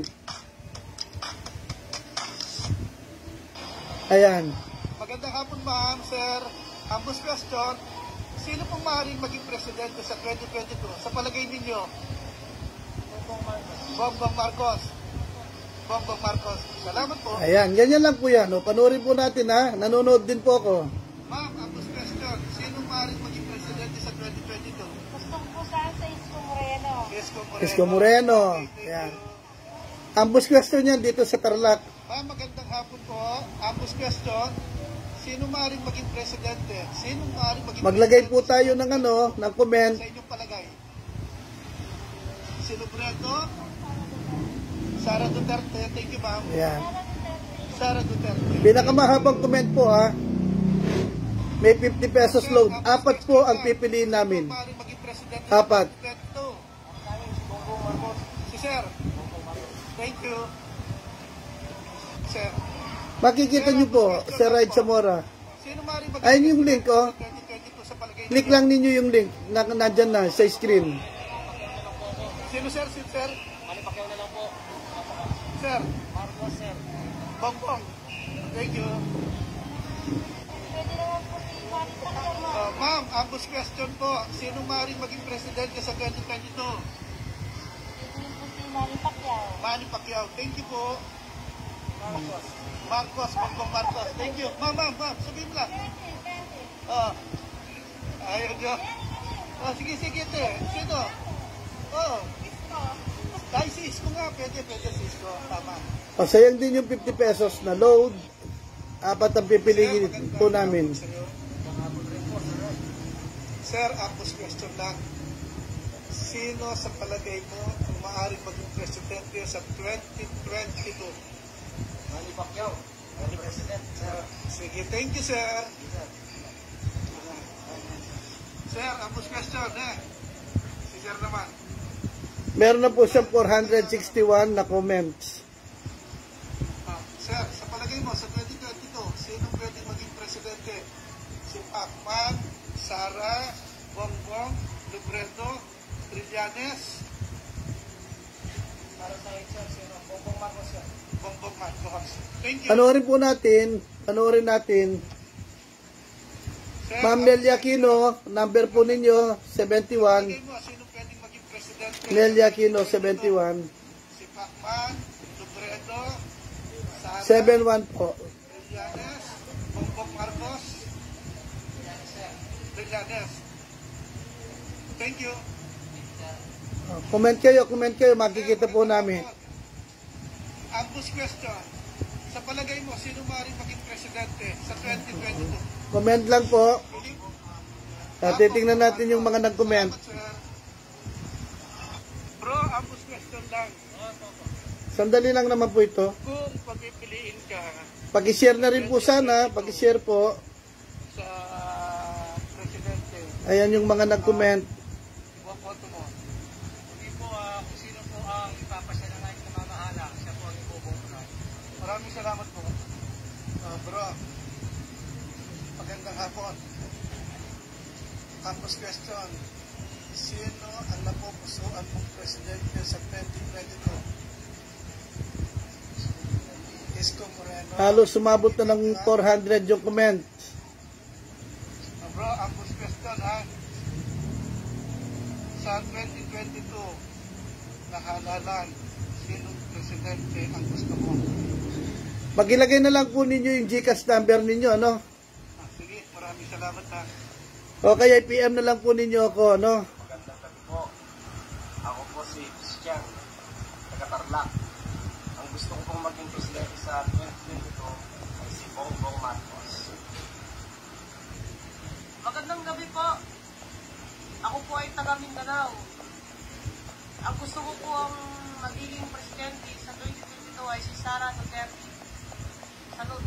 Ayan. Magandang hapon, ma'am, sir. Ambos question, sino pong maaaring maging presidente sa 2022? Sa palagay ninyo? Bongbong Marcos. Bongbong Marcos. Salamat po. Ayan, ganyan lang po yan. No? Panoorin po natin, ha. Nanonood din po ako. Ma'am, ambos question, sino maaaring maging presidente sa 2022? Gusto ko sa Isko Moreno. Isko Moreno. Ayan. Ambos question yan dito sa Tarlac. Ma'am, magandang hapon po. Ambos question, sino maaaring maging presidente? Sino maaaring maging Maglagay po tayo ng ng comment. Sa inyong palagay. Sino Breto? Sara Duterte. Thank you, ma'am. Ayan. Sara Duterte. Pinakamahabang comment po, ha. May 50 pesos load. 4 po ang pipiliin namin. 4. Si Sir. Thank you. Sir. Makikita nyo po, Sir Ride Zamora. Sino maaaring maging Ayun yung link, oh. 2022 sa palagay Click ninyo? lang ninyo yung link. Nandyan na sa screen. Sino sir? Si sir? Malipakyaw na lang po. Sir? Marcos, sir. Bongbong. Thank you. Pwede naman po si Manny Pacquiao, ma'am. Ma'am, ambos question po. Sino maaaring maging presidente sa 2022? Pwede rin po si Manny Pacquiao. Manny Pacquiao. Thank you po. Marcos, Bongbong Marcos. Thank you. Ma'am, sabihin mo lang. Ayaw nyo. Sige, te. Sino? Dahil si Isko nga. Pwede si Isko. Tama. Sayang din yung 50 pesos na load. 4 ang pipiliin po namin. Sir, ambos question lang. Sino sa palagay mo ang maaaring maging presidente sa 2022? Manny Pacquiao. Manny President, sir. Sige, thank you, sir. Sir, ambos question, Si sir naman. Meron na po siyang 461 na comments. Sir, sa palagay mo, sa 2022, sino pwede maging presidente? Si Pacman, Sara, Bongbong, Lubredo, Trillanes? Para sa akin, sir, sino? Bongbong Marcos, sir. Bongbong Marcos. Thank you. Panoorin natin. Sir, Ma'am Nelia Aquino, number po ninyo, 71. palagay mo, sino pwedeng maging presidente? Nelia Aquino, 71. Si Pacman, Lubredo, Sara, 71 po. Trillanes, Bongbong Marcos, Trillanes. Thank you. Comment kayo, makikita po namin. Ambus question. Sa palagay mo, sino maaaring maging presidente sa 2022? Comment lang po. Philip? Titingnan natin yung mga nag-comment. Salamat, sir. Bro, ambus question lang. Sandali lang naman po ito. Kung pagpipiliin ka Pag-share na rin po sana, pag-share po. sa presidente, Ayan yung mga nag-comment. iwang boto mo. Hindi po, kung sino po ang ipapasya na ngayon na mamahala, siya po ang iboboto na. Maraming salamat po. Bro, magandang hapon. Campus question. Sino ang napupusuan mong presidente sa 2022? Isko Moreno. Halos sumabot na ng 400 yung comment. Bro, campus question ha. Sa 2022, na halalan, sinong presidente ang gusto mo? Magilagay na lang po ninyo yung GCash number ninyo, ano? Sige, maraming salamat ha. O kaya PM na lang po ninyo ako, ano? Magandang gabi po. Ako po si Christian, taga-Tarlac. Ang gusto ko pong maging presidente sa 2022 ay si Bongbong Marcos. Magandang gabi po. Ako po ay taga Mindanao. Ang gusto ko po ang magiging presidente sa 2022 ay si Sara Duterte. Salud.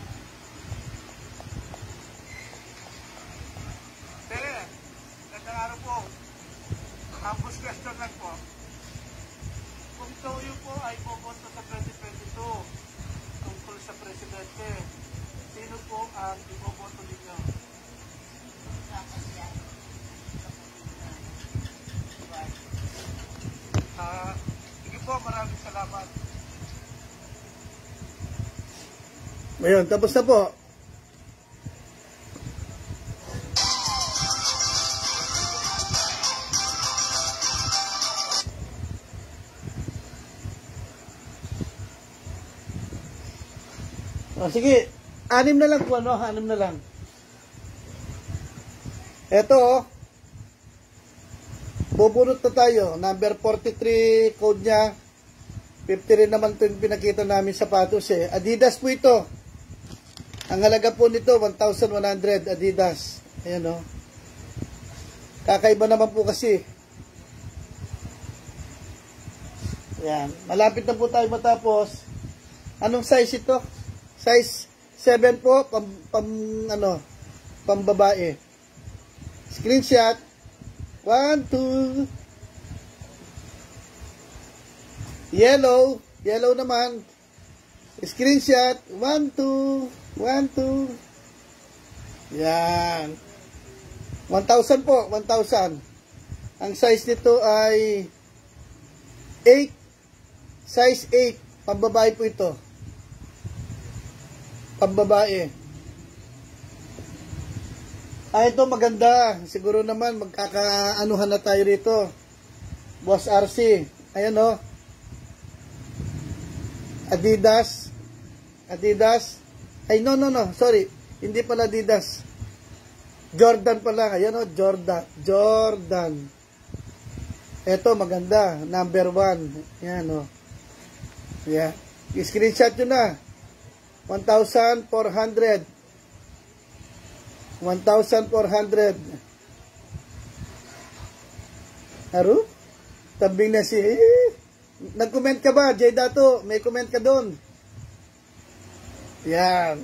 Tere, gandang araw po. Campus question lang po. Kung kayo po ay boboto sa 2022 tungkol sa presidente, sino po ang iboboto ninyo? Sige po, maraming salamat. Ayun, tapos na po. Sige, 6 na lang po, ano? 6 na lang. Eto, bubunot na tayo. Number 43, code niya. 50 rin naman ito yung pinakita namin sapatos eh. Adidas po ito. Ang halaga po nito, 1,100 Adidas. Ayan o. Kakaiba naman po kasi. Ayan. Malapit na po tayo matapos. Anong size ito? Size 7 po, pambabae. Screenshot. 1, 2. Yellow. Yellow naman. Screenshot. 1, 2. 1, 2. Yan. 1,000 po, 1,000. Ang size nito ay 8. Size 8. Pambabae po ito. Pambabae. Ito maganda. Siguro naman magkakaanuhan na tayo rito. Boss RC. Ayan o. Adidas. Adidas. Ay, no. Sorry. Hindi pala Adidas. Jordan pala. Ayan o. Jordan. Ito maganda. Number 1. Ayan o. Ayan. I-screenshot nyo na. 1,400. 1,400. Haro? Tabing na si... Nag-comment ka ba, Jay Dato? May comment ka doon. Yan.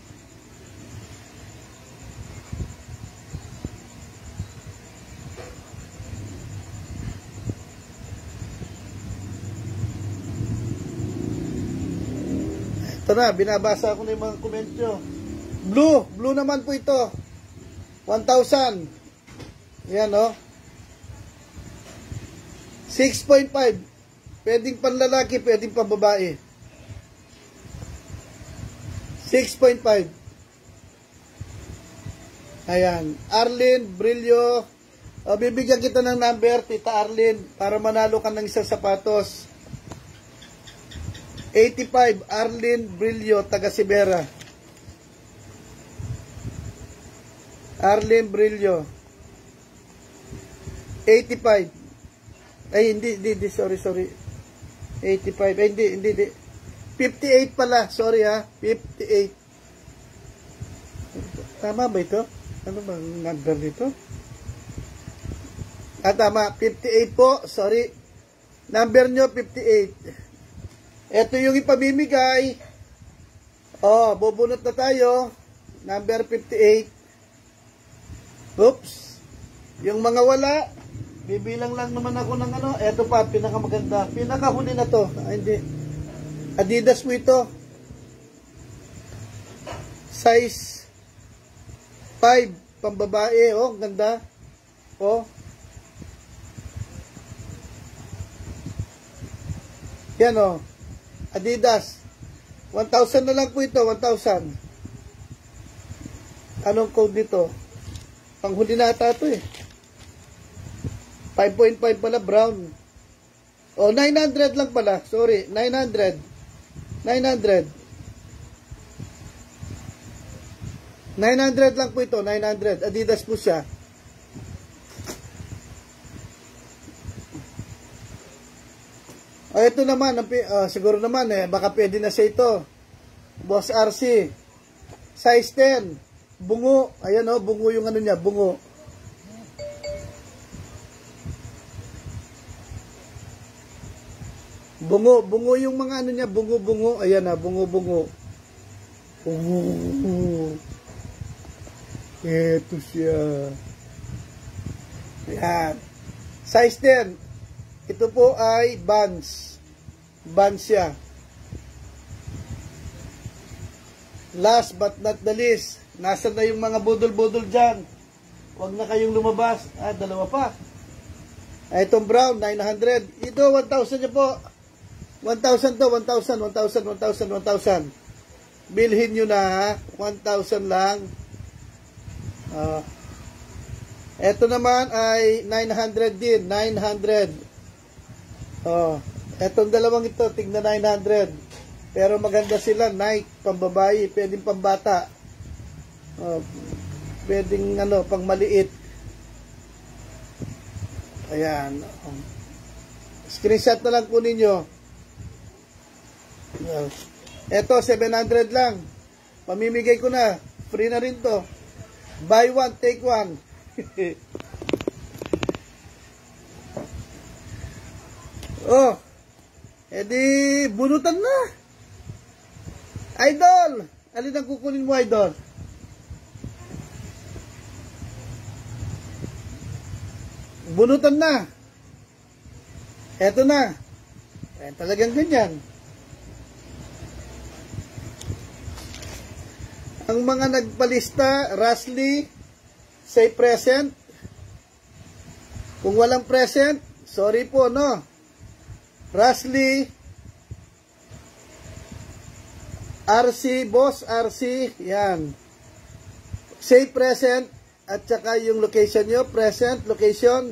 Ito na, binabasa ko na yung mga comment nyo. Blue naman po ito. 1,000. Yan o. 6.5. Pwedeng panlalaki, pwedeng pambabae. 6.5. Ayan. Arlene Brillo. Bibigyan kita ng number, Tita Arlene, para manalo ka ng isang sapatos. 85. Arlene Brillo, taga Sibera. Arlene Brillo. 85. Ay, hindi, sorry. 85. Ay, hindi. 58 pala, sorry ha. 58. Tama ba ito? Ano ba ang number dito? Tama. 58 po, sorry. Number nyo, 58. Ito yung ipamimigay. Bubunot na tayo. Number 58. Oops. Yung mga wala, bibilang lang naman ako ng ano. Eto pa, pinakamaganda. Pinakahuli na to. Hindi. Adidas po ito. Size 5. Pambabae. Ganda. Yan Adidas. 1,000 na lang po ito. 1,000. Anong code dito? Panghuli na ata ito 5.5 pala, brown. 900 lang pala. Sorry, 900. 900 lang po ito, 900. Adidas po siya. Ito naman, siguro naman baka pwede na siya ito. Boss RC. Size 10. Bungo. Ayan bungo yung ano niya, bungo. Bungo yung mga ano niya, bungo. Ayan bungo. Ito siya. Ayan. Size 10. Ito po ay Vans. Vans siya. Last but not the least, nasa na yung mga budol-budol dyan? Huwag na kayong lumabas. Dalawa pa. Itong brown, 900. Ito, 1,000 niya po. 1,000 to, 1,000. Bilhin nyo na, 1,000 lang. Ito naman ay 900 din. 900. Etong dalawang ito, tigna 900. Pero maganda sila, Nike, pambabae, pwedeng pambata. Pwedeng pang maliit. Ayan. Screenshot na lang po ninyo. Ito, 700 lang. Pamimigay ko na. Free na rin to. Buy one, take one. Edi, bunutan na. Idol! Alin ang kukunin mo, Idol? Bunutan na. Eto na. Talagang ganyan. Ang mga nagpalista, Rasli, say present. Kung walang present, sorry po, no? Rasli, RC, Boss RC, yan. Say present, at saka yung location nyo, present, location,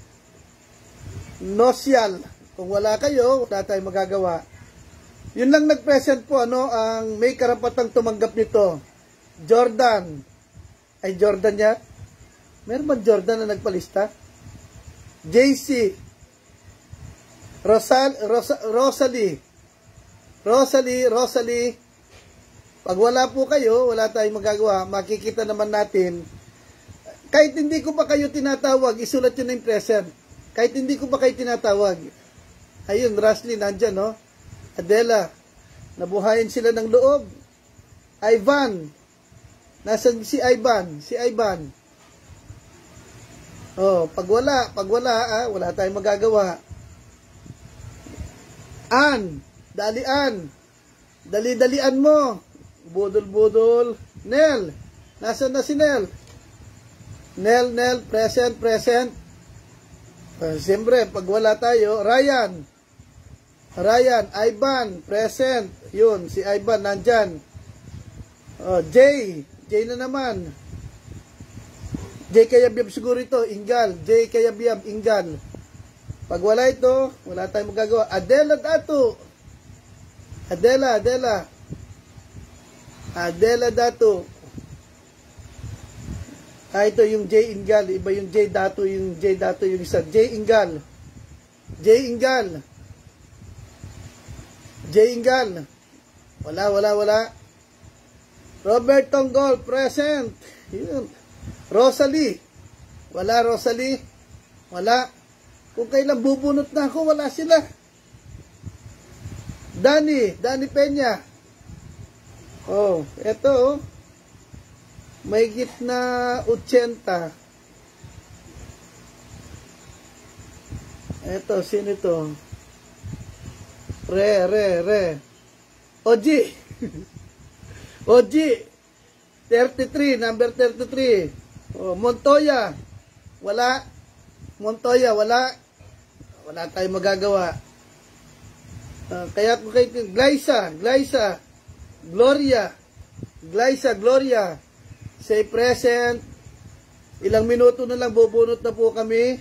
Nosyal. Kung wala kayo, wala tayong magagawa. Yun lang nag-present po, ano, ang may karapatang tumanggap nito. Jordan. Ay, Jordan niya? Meron ba Jordan na nagpalista? JC. Rosalie. Pag wala po kayo, wala tayong magagawa. Makikita naman natin. Kahit hindi ko pa kayo tinatawag, isulat yun na yung present. Kahit hindi ko pa kayo tinatawag. Ayun, Rasli, nandyan, no? Adela, nabuhayin sila ng loob. Ivan, nasan si Ivan? Si Ivan. Oh, pag wala, wala tayong magagawa. Dali-dalian mo. Budol. Nel, nasan na si Nel? Nel, present. Siyempre, pag wala tayo, Ryan, Ivan, present. Yun, si Ivan nandyan. Oh, Jay na naman. Jay Kayabyab siguro ito, Ingal. Jay Kayabyab, Ingal. Pag wala ito, wala tayong magagawa. Adela Datu. Adela Datu. Ito yung Jay Ingal. Iba yung Jay Datu, yung isa. Jay Ingal. Wala. Robert Tonggol, present. Yun. Rosalie. Wala. Kung kailan bubunot na ako, wala sila. Danny Peña. Oh, eto, may gitna 80. Eto, sino ito? Oji. 33, number 33. Oh, Montoya. Wala. Wala tayong magagawa. Kaya kung kayo, Gloria. Say present. Ilang minuto na lang, bubunot na po kami.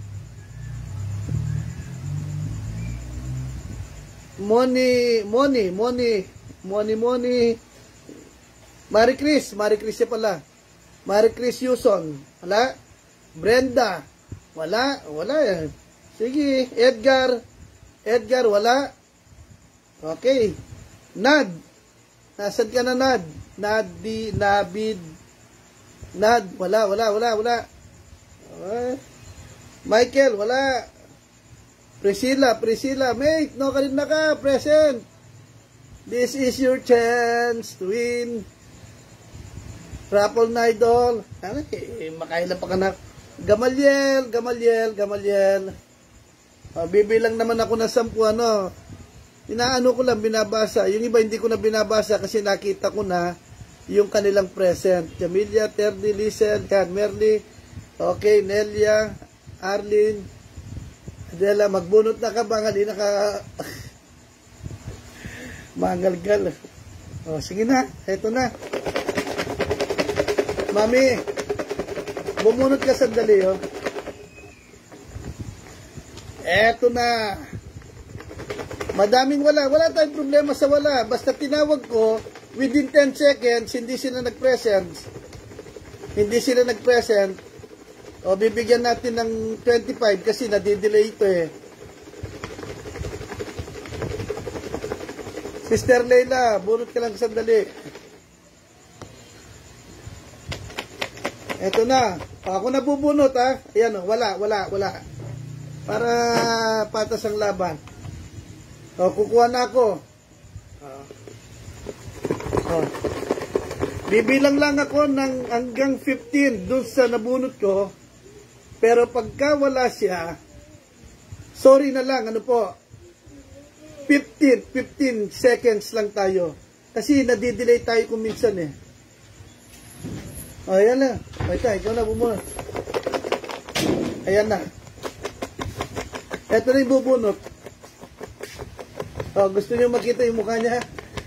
Moni. Marie Chris siya pala. Marie Chris Yuson. Wala. Brenda. Wala yan. Sige, Edgar, wala. Okay. Nad. Nasaan ka na, Nad? Nabid. Nad, wala. Michael, wala. Priscilla, mate, no ka rin na ka, present. This is your chance to win. Raffle na idol. Makailan pa ka na. Gamaliel. Bibilang naman ako ng 10, ano. Inaano ko lang, binabasa. Yung iba hindi ko na binabasa kasi nakita ko na yung kanilang present. Jamilia, Terdy, Lizel, Merly, okay, Nelia, Arlene, Adela, magbunot na ka ba? Hindi na ka mangalgal. O, sige na, eto na. Mami, bumunot ka sandali, oh. Eto na. Madaming wala. Wala tayong problema sa wala. Basta tinawag ko, within 10 seconds, hindi sila nag-present. O, bibigyan natin ng 25 kasi nadidelay ito eh. Sister Leila, bunot ka lang sandali. Eto na. Ako na bubunot, ha. Ayan, wala. Para patas ang laban. O, kukuha na ako. Bibilang lang ako ng hanggang 15 dun sa nabunot ko. Pero pagka wala siya, sorry na lang, 15 seconds lang tayo. Kasi nadidelay tayo kung minsan eh. O, ayan na. Wait na, ikaw na bumunot. Ayan na. Ito na yung bubunot. O, gusto niyo makita yung mukha niya?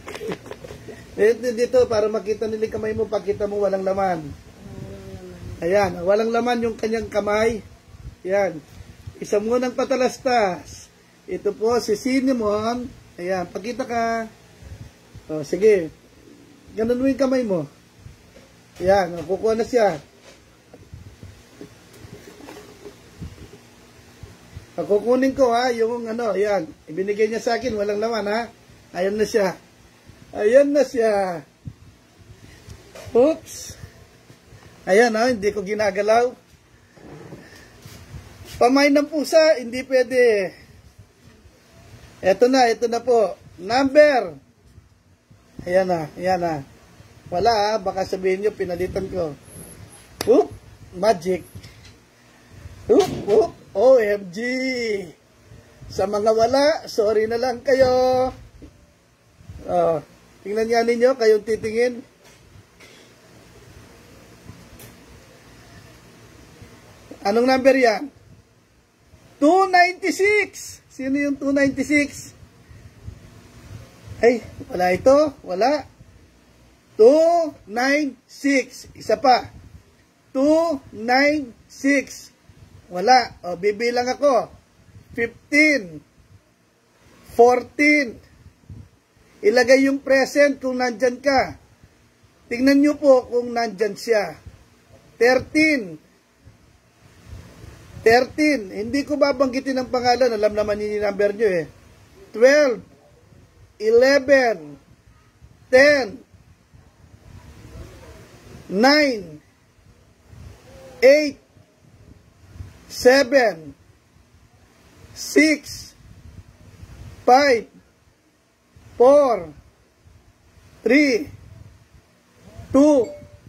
Dito, para makita nila yung kamay mo, pakita mo walang laman. Ayan, walang laman yung kanyang kamay. Ayan. Isa munang patalastas. Ito po si Cinnamon. Ayan, pakita ka. O, sige. Ganun mo yung kamay mo. Ayan, kukuha na siya. Kukunin ko ha, yung ano, ayan. Ibinigay niya sa akin, walang laman ha. Ayan na siya. Ayan na siya. Oops. Ayan ha, hindi ko ginagalaw. Pamay ng pusa, hindi pwede. Ito na po. Number. Ayan na, ayan na. Wala ha, baka sabihin nyo, pinalitan ko. Oop, magic. Oop, OMG. Sa mga wala, sorry na lang kayo. Oh, tingnan nga ninyo, kayong titingin. Anong number yan? 296. Sino yung 296? Ay, wala ito. Wala. 296. Isa pa. 296. Wala. O, bibilang ako. 15. 14. Ilagay yung present kung nandyan ka. Tingnan nyo po kung nandyan siya. 13. 13. Hindi ko babanggitin ang pangalan. Alam naman yun yung number nyo eh. 12. 11. 10. 9. 8. 7. 6. 5. 4. 3. 2.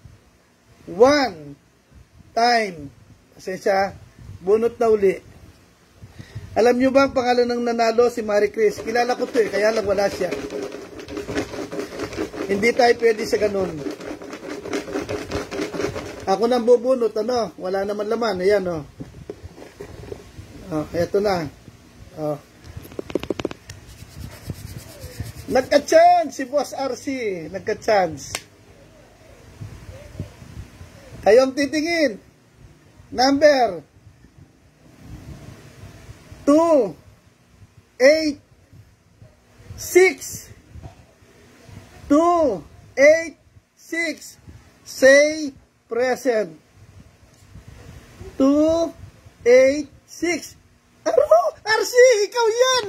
1. Time. Pasensya, bunot na uli. Alam nyo ba ang pangalan ng nanalo? Si Marie Chris. Kilala ko to eh, kaya lang wala siya. Hindi tayo pwede sa ganun. Ako nang bubunot, ano? Wala naman laman. Ayan, oh. Oh, eto na. Oh. Nagka-chance si Boss RC. Nagka-chance. Kayong titingin. Number 2, 8, 6. 2, 8, 6. Say present. 2, 8, 6. Ano? RC, ikaw yan!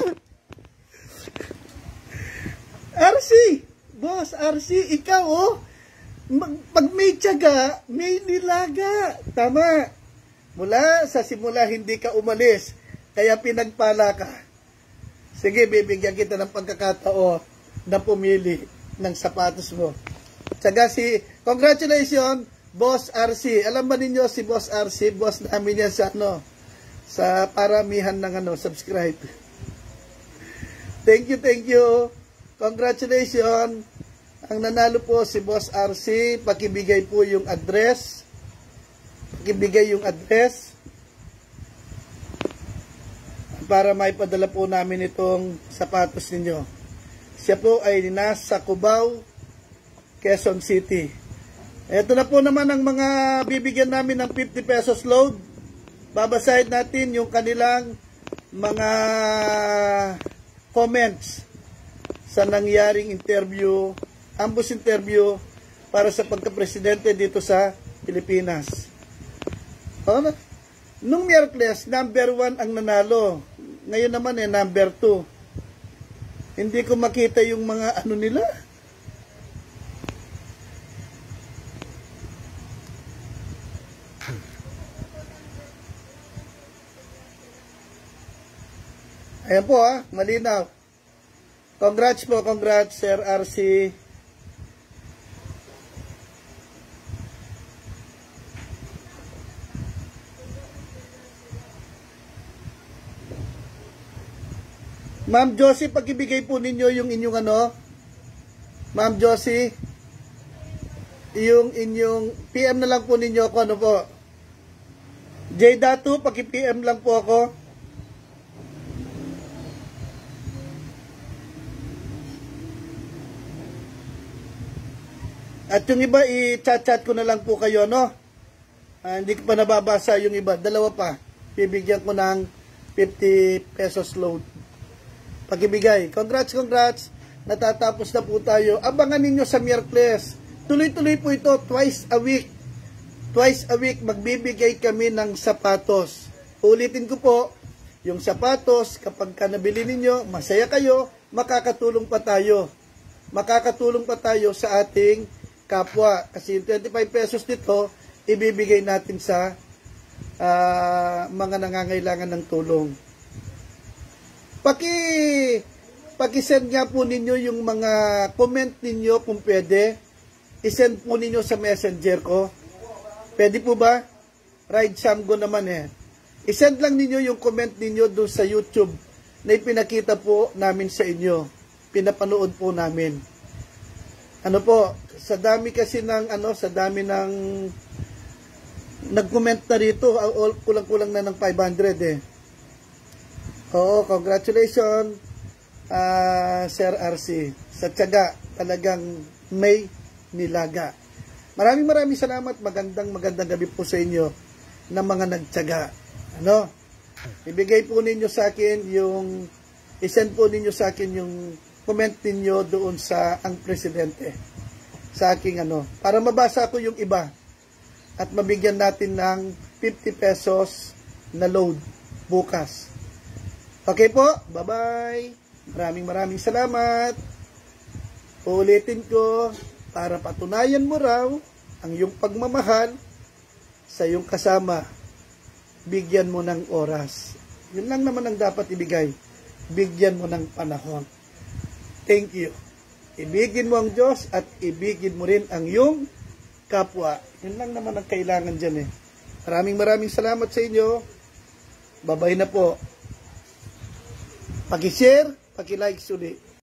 RC! Boss, RC, ikaw oh! Pag may tiyaga, may nilaga. Tama. Mula sa simula, hindi ka umalis. Kaya pinagpala ka. Sige, bibigyan kita ng pagkakataon na pumili ng sapatos mo. Tsaga congratulations, Boss RC. Alam ba ninyo si Boss RC? Boss namin yan sa sa paramihan ng subscribe. Thank you. Congratulations. Ang nanalo po si Boss RC. Pakibigay po yung address. Para may padala po namin itong sapatos ninyo. Siya po ay nasa Cubao, Quezon City. Ito na po naman ang mga bibigyan namin ng 50 pesos load. Babasahin natin yung kanilang mga comments sa nangyaring interview, ambush interview para sa pagka-presidente dito sa Pilipinas. Nung Miyerkules, number 1 ang nanalo. Ngayon naman number 2. Hindi ko makita yung mga nila. Ayan po malinaw. Congrats, Sir RC. Ma'am Josie, pag-ibigay po ninyo yung inyong Ma'am Josie. yung inyong PM na lang po ninyo ako, ano po. J. Datu, paki-PM lang po ako. At yung iba, i-chat-chat ko na lang po kayo, no? Hindi ko pa nababasa yung iba. Dalawa pa. Bibigyan ko ng 50 pesos load. Pagibigay. Congrats. Natatapos na po tayo. Abangan ninyo sa Miyerkules. Tuloy-tuloy po ito. Twice a week. Twice a week, magbibigay kami ng sapatos. Ulitin ko po, yung sapatos, kapag ka nabili ninyo, masaya kayo, makakatulong pa tayo. Makakatulong pa tayo sa ating kapwa. Kasi yung 25 pesos nito, ibibigay natin sa mga nangangailangan ng tulong. Paki-send nga po ninyo yung mga comment ninyo kung pwede. I-send po ninyo sa messenger ko. Pwede po ba? Ride Samgo naman eh. I-send lang ninyo yung comment ninyo doon sa YouTube na ipinakita po namin sa inyo. Pinapanood po namin. Ano po, sa dami kasi ng sa dami ng nag-comment na rito, kulang-kulang na ng 500 eh. Oo, congratulations Sir RC. Sa tiyaga, talagang may nilaga. Maraming salamat. Magandang gabi po sa inyo na mga nagtiyaga. Ano? Ibigay po ninyo sa akin yung i-send po ninyo sa akin yung comment ninyo doon sa ang presidente. Sa aking para mabasa ko yung iba at mabigyan natin ng 50 pesos na load bukas. Okay po? Bye-bye. Maraming salamat. Uulitin ko, para patunayan mo raw ang iyong pagmamahal sa iyong kasama, bigyan mo ng oras. Yun lang naman ang dapat ibigay. Bigyan mo ng panahon. Thank you. Ibigin mo ang Diyos at ibigin mo rin ang iyong kapwa. Yun lang naman ang kailangan dyan eh. Maraming salamat sa inyo. Bye-bye na po. Paki-share, paki-like ulit.